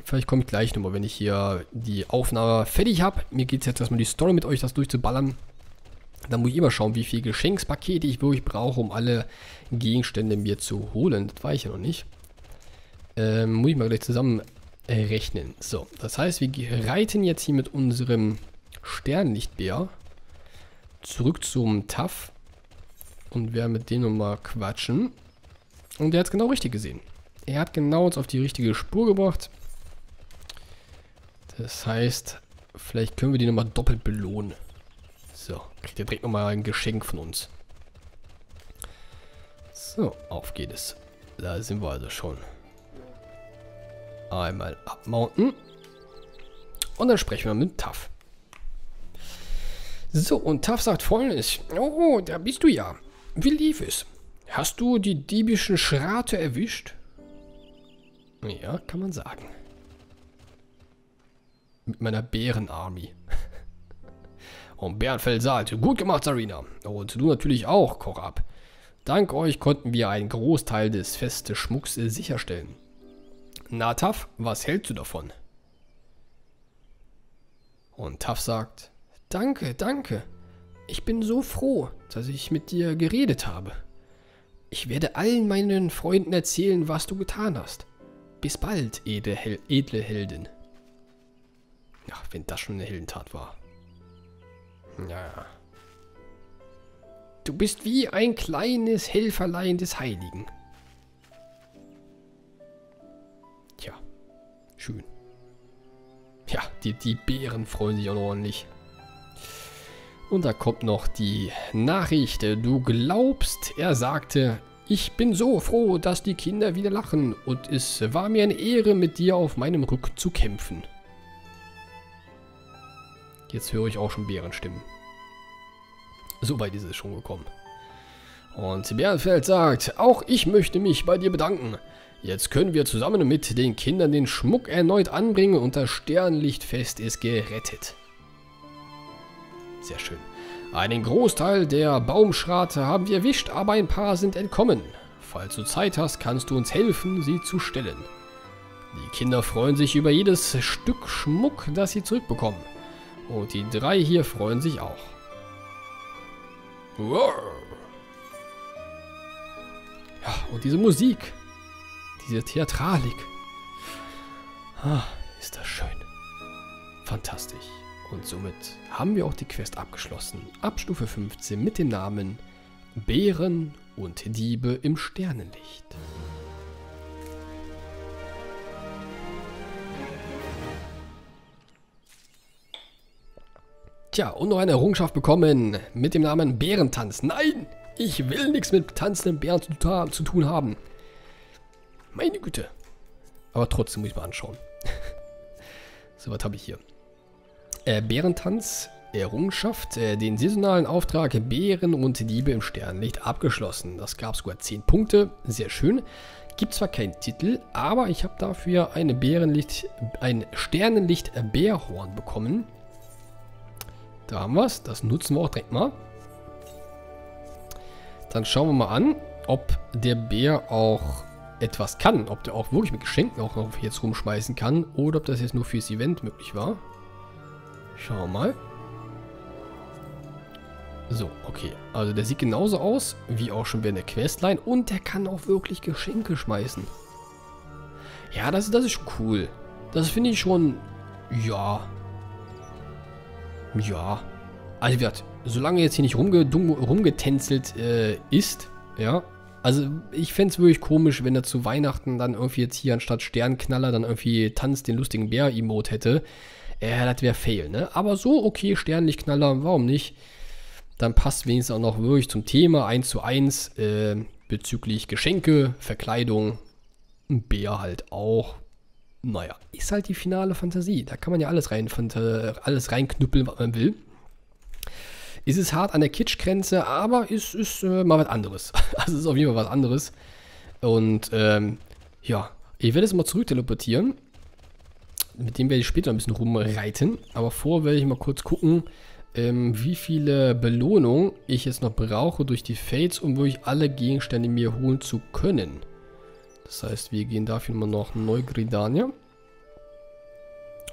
Vielleicht komme ich gleich nochmal, wenn ich hier die Aufnahme fertig habe. Mir geht es jetzt erstmal die Story mit euch, das durchzuballern. Dann muss ich immer schauen, wie viele Geschenkspakete ich wirklich brauche, um alle Gegenstände mir zu holen. Das weiß ich ja noch nicht. Ähm, muss ich mal gleich zusammen äh, rechnen. So, das heißt, wir reiten jetzt hier mit unserem Sternlichtbär zurück zum T A F und werden mit dem nochmal quatschen. Und der hat es genau richtig gesehen. Er hat genau uns auf die richtige Spur gebracht. Das heißt, vielleicht können wir die nochmal doppelt belohnen. So, kriegt ihr direkt nochmal ein Geschenk von uns. So, auf geht es. Da sind wir also schon. Einmal abmounten. Und dann sprechen wir mit T A F. So, und T A F sagt Folgendes. Oh, da bist du ja. Wie lief es? Hast du die diebischen Schrate erwischt? Ja, kann man sagen. Mit meiner Bärenarmee. Und Bärenfeld sagt, gut gemacht, Sarina. Und du natürlich auch, Korab. Dank euch konnten wir einen Großteil des Feste-Schmucks sicherstellen. Na, T A F, was hältst du davon? Und T A F sagt, danke, danke. Ich bin so froh, dass ich mit dir geredet habe. Ich werde allen meinen Freunden erzählen, was du getan hast. Bis bald, edle, Hel edle Heldin. Ach, wenn das schon eine Heldentat war. Ja. Du bist wie ein kleines Helferlein des Heiligen. Tja, schön. Ja, die, die Bären freuen sich auch noch ordentlich. Und da kommt noch die Nachricht. Du glaubst, er sagte, ich bin so froh, dass die Kinder wieder lachen und es war mir eine Ehre, mit dir auf meinem Rücken zu kämpfen. Jetzt höre ich auch schon Bärenstimmen. So weit ist es schon gekommen. Und Bärenfeld sagt, auch ich möchte mich bei dir bedanken. Jetzt können wir zusammen mit den Kindern den Schmuck erneut anbringen und das Sternlichtfest ist gerettet. Sehr schön. Einen Großteil der Baumschrate haben wir erwischt, aber ein paar sind entkommen. Falls du Zeit hast, kannst du uns helfen, sie zu stellen. Die Kinder freuen sich über jedes Stück Schmuck, das sie zurückbekommen. Und die drei hier freuen sich auch. Wow. Ja, und diese Musik, diese Theatralik. Ah, ist das schön. Fantastisch. Und somit haben wir auch die Quest abgeschlossen. Ab Stufe fünfzehn mit dem Namen Bären und Diebe im Sternenlicht. Tja, und noch eine Errungenschaft bekommen mit dem Namen Bärentanz. Nein, ich will nichts mit tanzenden Bären zu tun haben. Meine Güte. Aber trotzdem muss ich mal anschauen. So, was habe ich hier? Äh, Bärentanz, Errungenschaft, äh, den saisonalen Auftrag Bären und Diebe im Sternenlicht abgeschlossen. Das gab sogar zehn Punkte, sehr schön. Gibt zwar keinen Titel, aber ich habe dafür eine Bärenlicht, ein Sternenlicht-Bärhorn bekommen. Da haben wir es, das nutzen wir auch direkt mal. Dann schauen wir mal an, ob der Bär auch etwas kann. Ob der auch wirklich mit Geschenken auch noch jetzt rumschmeißen kann. Oder ob das jetzt nur fürs Event möglich war. Schauen wir mal. So, okay. Also der sieht genauso aus, wie auch schon während der Questline. Und der kann auch wirklich Geschenke schmeißen. Ja, das, das ist schon cool. Das finde ich schon... Ja... Ja, also wird, solange jetzt hier nicht rumge rumgetänzelt äh, ist, ja, also ich fände es wirklich komisch, wenn er zu Weihnachten dann irgendwie jetzt hier anstatt Sternknaller dann irgendwie Tanz den lustigen Bär-Emote hätte. Äh, das wäre fail, ne? Aber so, okay, Sternlichtknaller, warum nicht? Dann passt wenigstens auch noch wirklich zum Thema eins zu eins äh, bezüglich Geschenke, Verkleidung, ein Bär halt auch. Naja, ist halt die finale Fantasie. Da kann man ja alles rein, alles reinknüppeln, was man will. Ist es hart an der Kitschgrenze, aber ist, ist äh, mal was anderes. Also es ist auf jeden Fall was anderes. Und ähm, ja, ich werde es mal zurück teleportieren. Mit dem werde ich später ein bisschen rumreiten. Aber vorher werde ich mal kurz gucken, ähm, wie viele Belohnungen ich jetzt noch brauche durch die Fates, um wirklich alle Gegenstände mir holen zu können. Das heißt, wir gehen dafür mal noch Neugridania.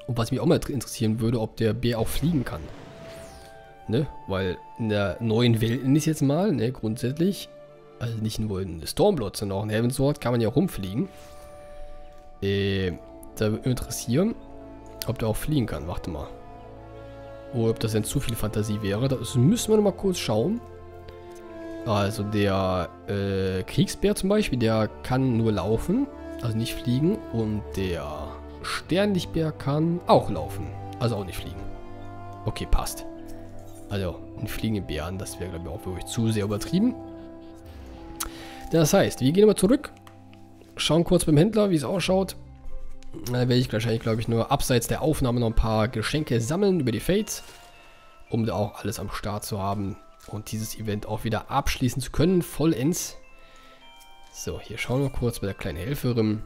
Und was mich auch mal interessieren würde, ob der Bär auch fliegen kann. Ne? Weil in der neuen Welt ist jetzt mal, ne, grundsätzlich, also nicht nur in Stormblood, sondern auch in Heavensward kann man ja rumfliegen. Äh, da würde mich interessieren, ob der auch fliegen kann. Warte mal. Oder ob das denn zu viel Fantasie wäre. Das müssen wir noch mal kurz schauen. Also der äh, Kriegsbär zum Beispiel, der kann nur laufen, also nicht fliegen. Und der Sternlichtbär kann auch laufen, also auch nicht fliegen. Okay, passt. Also, einen fliegenden Bären, das wäre, glaube ich, auch wirklich zu sehr übertrieben. Das heißt, wir gehen mal zurück, schauen kurz beim Händler, wie es ausschaut. Dann werde ich wahrscheinlich, glaube ich, nur abseits der Aufnahme noch ein paar Geschenke sammeln über die Fates, um da auch alles am Start zu haben und dieses Event auch wieder abschließen zu können, vollends. So, hier schauen wir kurz bei der kleinen Helferin.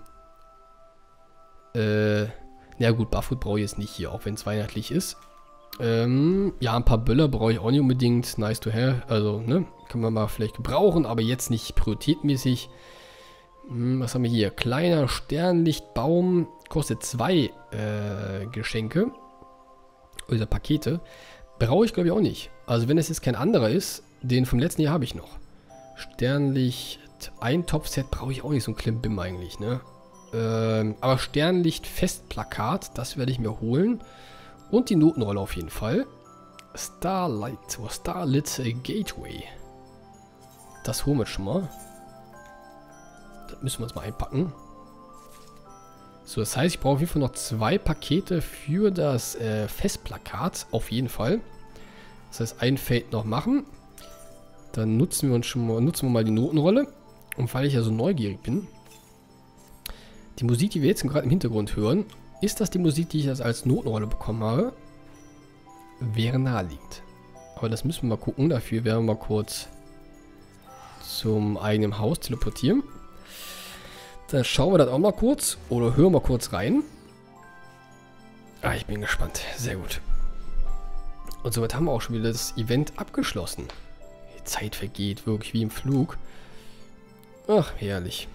Äh, na gut, Barfoot brauche ich jetzt nicht hier, auch wenn es weihnachtlich ist. Ähm, ja, ein paar Böller brauche ich auch nicht unbedingt. Nice to have. Also, ne, kann man mal vielleicht gebrauchen, aber jetzt nicht prioritätmäßig. Hm, was haben wir hier? Kleiner Sternlichtbaum. Kostet zwei äh, Geschenke. Oder Pakete. Brauche ich, glaube ich, auch nicht. Also, wenn es jetzt kein anderer ist, den vom letzten Jahr habe ich noch. Sternlicht, Eintopfset brauche ich auch nicht, so ein Klimbim eigentlich, ne? Ähm, aber Sternlicht-Festplakat, das werde ich mir holen. Und die Notenrolle auf jeden Fall. Starlight oder Starlit Gateway. Das holen wir schon mal. Das müssen wir uns mal einpacken. So, das heißt, ich brauche auf jeden Fall noch zwei Pakete für das äh, Festplakat. Auf jeden Fall. Das heißt, ein Feld noch machen. Dann nutzen wir uns schon mal, nutzen wir mal die Notenrolle. Und weil ich ja so neugierig bin. Die Musik, die wir jetzt gerade im Hintergrund hören, ist das die Musik, die ich als Notenrolle bekommen habe? Wäre naheliegend. Aber das müssen wir mal gucken. Dafür werden wir mal kurz zum eigenen Haus teleportieren. Dann schauen wir das auch mal kurz. Oder hören wir kurz rein. Ah, ich bin gespannt. Sehr gut. Und somit haben wir auch schon wieder das Event abgeschlossen. Die Zeit vergeht wirklich wie im Flug. Ach, herrlich.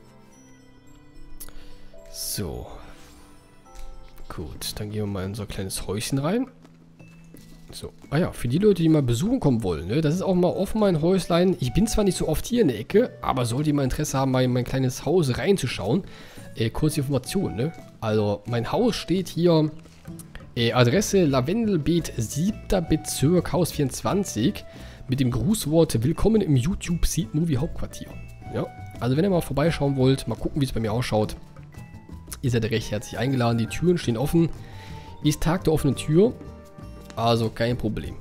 So. Gut, dann gehen wir mal in so ein kleines Häuschen rein. So, ah ja, für die Leute, die mal besuchen kommen wollen, ne, das ist auch mal offen mein Häuslein. Ich bin zwar nicht so oft hier in der Ecke, aber sollte ihr mal Interesse haben, mal in mein kleines Haus reinzuschauen, äh, kurze Information, ne. Also, mein Haus steht hier, äh, Adresse Lavendelbeet, siebter Bezirk, Haus vierundzwanzig, mit dem Grußwort Willkommen im YouTube Seed Movie Hauptquartier. Ja, also wenn ihr mal vorbeischauen wollt, mal gucken, wie es bei mir ausschaut. Ihr seid recht herzlich eingeladen, die Türen stehen offen. Ist Tag der offenen Tür, also kein Problem.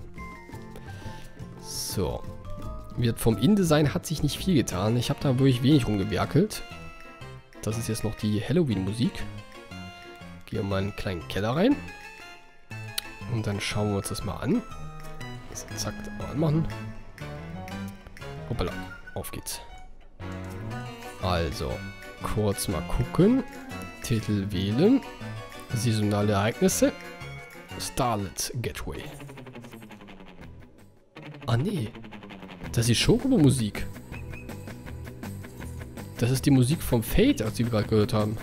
So. Vom InDesign hat sich nicht viel getan. Ich habe da wirklich wenig rumgewerkelt. Das ist jetzt noch die Halloween-Musik. Gehen wir mal in einen kleinen Keller rein. Und dann schauen wir uns das mal an. So, zack, mal anmachen. Hoppala, auf geht's. Also, kurz mal gucken. Titel wählen. Saisonale Ereignisse. Starlit Gateway. Ah, nee. Das ist Schokobo-Musik. Das ist die Musik vom Fate, als wir gerade gehört haben.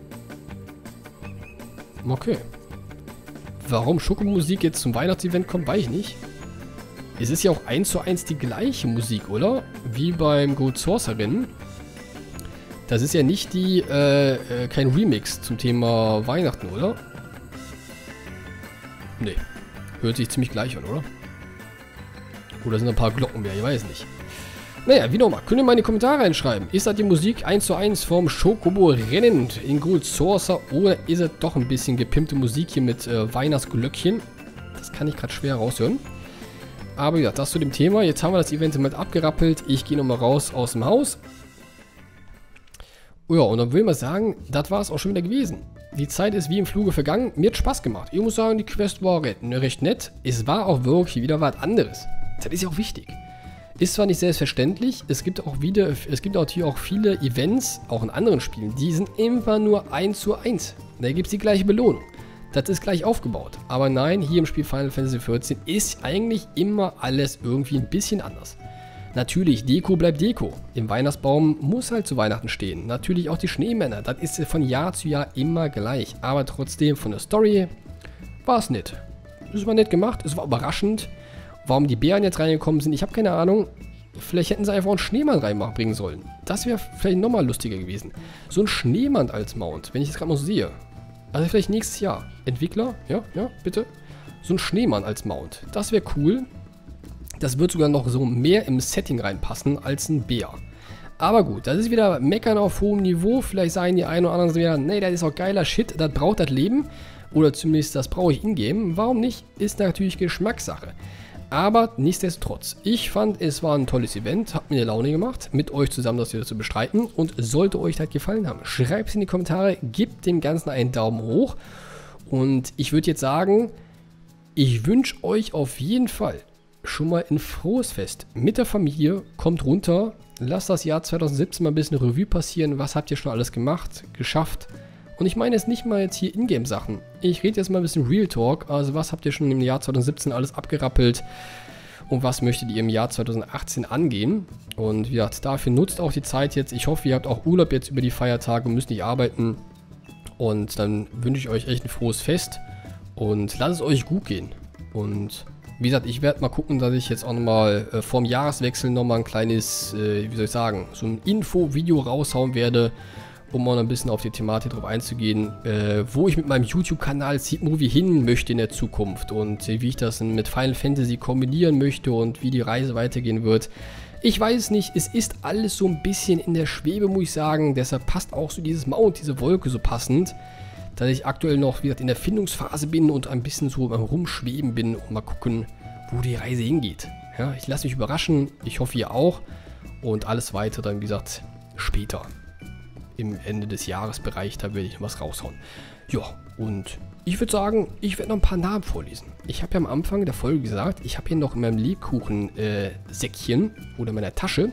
Okay. Warum Schokobo-Musik jetzt zum Weihnachtsevent kommt, weiß ich nicht. Es ist ja auch eins zu eins die gleiche Musik, oder? Wie beim Gold Sorcerer-Rennen. Das ist ja nicht die, äh, äh, kein Remix zum Thema Weihnachten, oder? Nee. Hört sich ziemlich gleich an, oder? Oder sind ein paar Glocken mehr, ich weiß nicht. Naja, wie nochmal, könnt ihr mal in die Kommentare reinschreiben. Ist das die Musik eins zu eins vom Schokobo-Rennen in Gold Sorcerer oder ist es doch ein bisschen gepimpte Musik hier mit äh, Weihnachtsglöckchen? Das kann ich gerade schwer raushören. Aber ja, das zu dem Thema. Jetzt haben wir das Event mit abgerappelt. Ich gehe nochmal raus aus dem Haus. Ja, und dann will ich mal sagen, das war es auch schon wieder gewesen. Die Zeit ist wie im Fluge vergangen. Mir hat Spaß gemacht. Ich muss sagen, die Quest war recht, recht nett. Es war auch wirklich wieder was anderes. Das ist ja auch wichtig. Ist zwar nicht selbstverständlich, es gibt auch wieder, es gibt auch hier auch viele Events, auch in anderen Spielen, die sind immer nur eins zu eins. Da gibt es die gleiche Belohnung. Das ist gleich aufgebaut. Aber nein, hier im Spiel Final Fantasy vierzehn ist eigentlich immer alles irgendwie ein bisschen anders. Natürlich, Deko bleibt Deko. Im Weihnachtsbaum muss halt zu Weihnachten stehen. Natürlich auch die Schneemänner. Das ist von Jahr zu Jahr immer gleich. Aber trotzdem, von der Story war es nett. Das war nett gemacht. Es war überraschend. Warum die Bären jetzt reingekommen sind, ich habe keine Ahnung. Vielleicht hätten sie einfach einen Schneemann reinbringen sollen. Das wäre vielleicht nochmal lustiger gewesen. So ein Schneemann als Mount, wenn ich das gerade mal so sehe. Also vielleicht nächstes Jahr. Entwickler, ja, ja, bitte. So ein Schneemann als Mount. Das wäre cool. Das wird sogar noch so mehr im Setting reinpassen als ein Bär. Aber gut, das ist wieder Meckern auf hohem Niveau. Vielleicht sagen die einen oder anderen wieder, nee, das ist auch geiler Shit, das braucht das Leben. Oder zumindest, das brauche ich ingame. Warum nicht? Ist natürlich Geschmackssache. Aber nichtsdestotrotz, ich fand, es war ein tolles Event, hat mir Laune gemacht, mit euch zusammen das wieder zu bestreiten. Und sollte euch das gefallen haben, schreibt es in die Kommentare, gebt dem Ganzen einen Daumen hoch. Und ich würde jetzt sagen, ich wünsche euch auf jeden Fall schon mal ein frohes Fest mit der Familie. Kommt runter, lasst das Jahr zweitausendsiebzehn mal ein bisschen Revue passieren. Was habt ihr schon alles gemacht, geschafft? Und ich meine jetzt nicht mal jetzt hier Ingame-Sachen. Ich rede jetzt mal ein bisschen Real Talk. Also was habt ihr schon im Jahr zweitausendsiebzehn alles abgerappelt? Und was möchtet ihr im Jahr zweitausendachtzehn angehen? Und wie gesagt, dafür nutzt auch die Zeit jetzt. Ich hoffe, ihr habt auch Urlaub jetzt über die Feiertage und müsst nicht arbeiten. Und dann wünsche ich euch echt ein frohes Fest. Und lasst es euch gut gehen. Und wie gesagt, ich werde mal gucken, dass ich jetzt auch nochmal äh, vorm Jahreswechsel nochmal ein kleines, äh, wie soll ich sagen, so ein Info-Video raushauen werde, um mal ein bisschen auf die Thematik drauf einzugehen, äh, wo ich mit meinem YouTube-Kanal Seed Movie hin möchte in der Zukunft und äh, wie ich das mit Final Fantasy kombinieren möchte und wie die Reise weitergehen wird. Ich weiß es nicht, es ist alles so ein bisschen in der Schwebe, muss ich sagen, deshalb passt auch so dieses Mount, diese Wolke so passend, dass ich aktuell noch, wie gesagt, in der Findungsphase bin und ein bisschen so beim Rumschweben bin und mal gucken, wo die Reise hingeht. Ja, ich lasse mich überraschen, ich hoffe ihr auch und alles weitere dann, wie gesagt, später. Im Ende des Jahresbereich, da werde ich noch was raushauen. Ja, und ich würde sagen, ich werde noch ein paar Namen vorlesen. Ich habe ja am Anfang der Folge gesagt, ich habe hier noch in meinem Lebkuchen-Säckchen äh, oder meiner Tasche,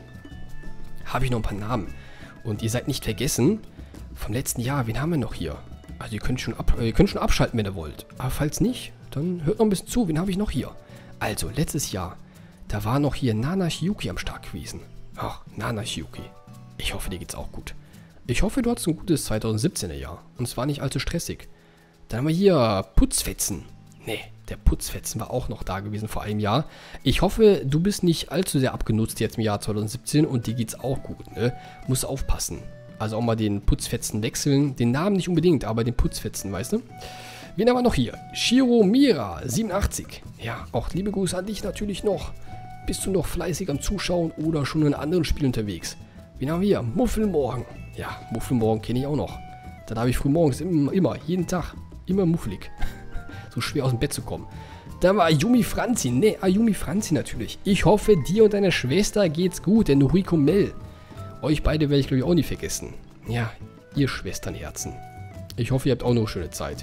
habe ich noch ein paar Namen. Und ihr seid nicht vergessen, vom letzten Jahr, wen haben wir noch hier? Also ihr könnt schon, ab, ihr könnt schon abschalten, wenn ihr wollt. Aber falls nicht, dann hört noch ein bisschen zu, wen habe ich noch hier? Also, letztes Jahr, da war noch hier Nana Hyuki am Start gewesen. Ach, Nana Hyuki. Ich hoffe, dir geht's auch gut. Ich hoffe, du hattest ein gutes zweitausendsiebzehner Jahr. Und es war nicht allzu stressig. Dann haben wir hier Putzfetzen. Nee, der Putzfetzen war auch noch da gewesen vor einem Jahr. Ich hoffe, du bist nicht allzu sehr abgenutzt jetzt im Jahr zweitausendsiebzehn und dir geht's auch gut, ne? Musst aufpassen. Also auch mal den Putzfetzen wechseln. Den Namen nicht unbedingt, aber den Putzfetzen, weißt du? Wen haben wir noch hier? Shiro Mira, siebenundachtzig. Ja, auch liebe Grüße an dich natürlich noch. Bist du noch fleißig am Zuschauen oder schon in anderen Spielen unterwegs? Wen haben wir hier? Muffelmorgen. Ja, Muffelmorgen kenne ich auch noch. Dann habe ich frühmorgens immer, immer, jeden Tag, immer muffelig. So schwer aus dem Bett zu kommen. Dann war Ayumi Franzi. Ne, Ayumi Franzi natürlich. Ich hoffe, dir und deiner Schwester geht's gut, denn Noriko Mel. Euch beide werde ich, glaube ich, auch nie vergessen. Ja, ihr Schwesternherzen. Ich hoffe, ihr habt auch noch eine schöne Zeit.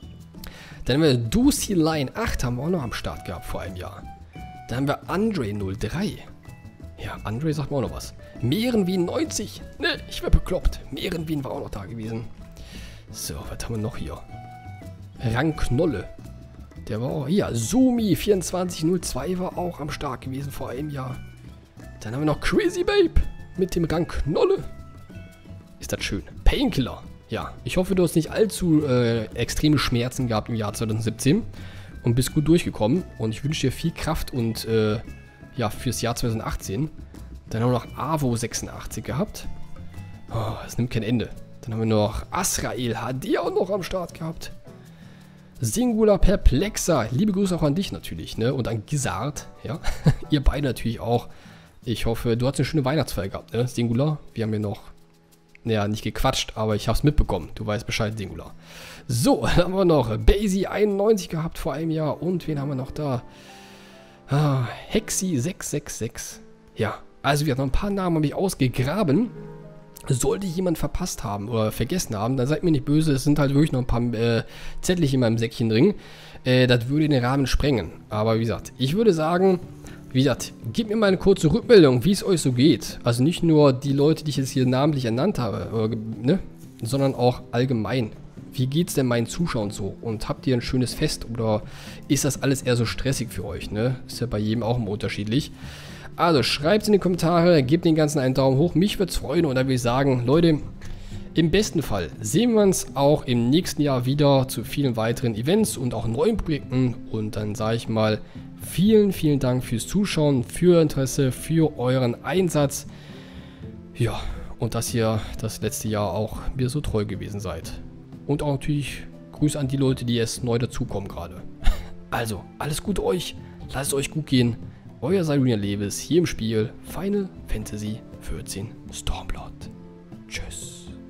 Dann haben wir Ducy Line acht, haben wir auch noch am Start gehabt vor einem Jahr. Dann haben wir Andre null drei. Ja, Andre sagt mir auch noch was. Meerenwien neunzig. Ne, ich werde bekloppt. Meerenwien war auch noch da gewesen. So, was haben wir noch hier? Rangknolle. Der war auch hier. Sumi vierundzwanzig null zwei war auch am Start gewesen vor einem Jahr. Dann haben wir noch Crazy Babe mit dem Rangknolle. Ist das schön. Painkiller. Ja, ich hoffe, du hast nicht allzu äh, extreme Schmerzen gehabt im Jahr zweitausendsiebzehn und bist gut durchgekommen. Und ich wünsche dir viel Kraft und äh, ja, fürs Jahr zweitausendachtzehn. Dann haben wir noch Avo sechsundachtzig gehabt. Oh, das nimmt kein Ende. Dann haben wir noch Asrael H D auch noch am Start gehabt. Singular Perplexer. Liebe Grüße auch an dich natürlich, ne? Und an Gizzard, ja. Ihr beide natürlich auch. Ich hoffe, du hast eine schöne Weihnachtsfeier gehabt, ne? Singular. Wir haben hier noch, naja, nicht gequatscht, aber ich habe es mitbekommen. Du weißt Bescheid, Singular. So, dann haben wir noch Basie einundneunzig gehabt vor einem Jahr. Und wen haben wir noch da? Ah, Hexi sechs sechs sechs. Ja, also wir haben noch ein paar Namen habe ich ausgegraben. Sollte jemand verpasst haben oder vergessen haben, dann seid mir nicht böse. Es sind halt wirklich noch ein paar äh, Zettelchen in meinem Säckchen drin. Äh, das würde den Rahmen sprengen. Aber wie gesagt, ich würde sagen, wie gesagt, gebt mir mal eine kurze Rückmeldung, wie es euch so geht. Also nicht nur die Leute, die ich jetzt hier namentlich ernannt habe, oder, ne, sondern auch allgemein. Wie geht's denn meinen Zuschauern so? Und habt ihr ein schönes Fest oder ist das alles eher so stressig für euch, ne? Ist ja bei jedem auch immer unterschiedlich. Also schreibt es in die Kommentare, gebt den Ganzen einen Daumen hoch, mich würde es freuen und dann würde ich sagen, Leute, im besten Fall sehen wir uns auch im nächsten Jahr wieder zu vielen weiteren Events und auch neuen Projekten und dann sage ich mal, vielen, vielen Dank fürs Zuschauen, für Ihr Interesse, für euren Einsatz. Ja, und dass ihr das letzte Jahr auch mir so treu gewesen seid. Und auch natürlich Grüße an die Leute, die jetzt neu dazukommen gerade. Also, alles Gute euch, lasst es euch gut gehen. Euer Cyrenian Lewis hier im Spiel Final Fantasy vierzehn Stormblood. Tschüss.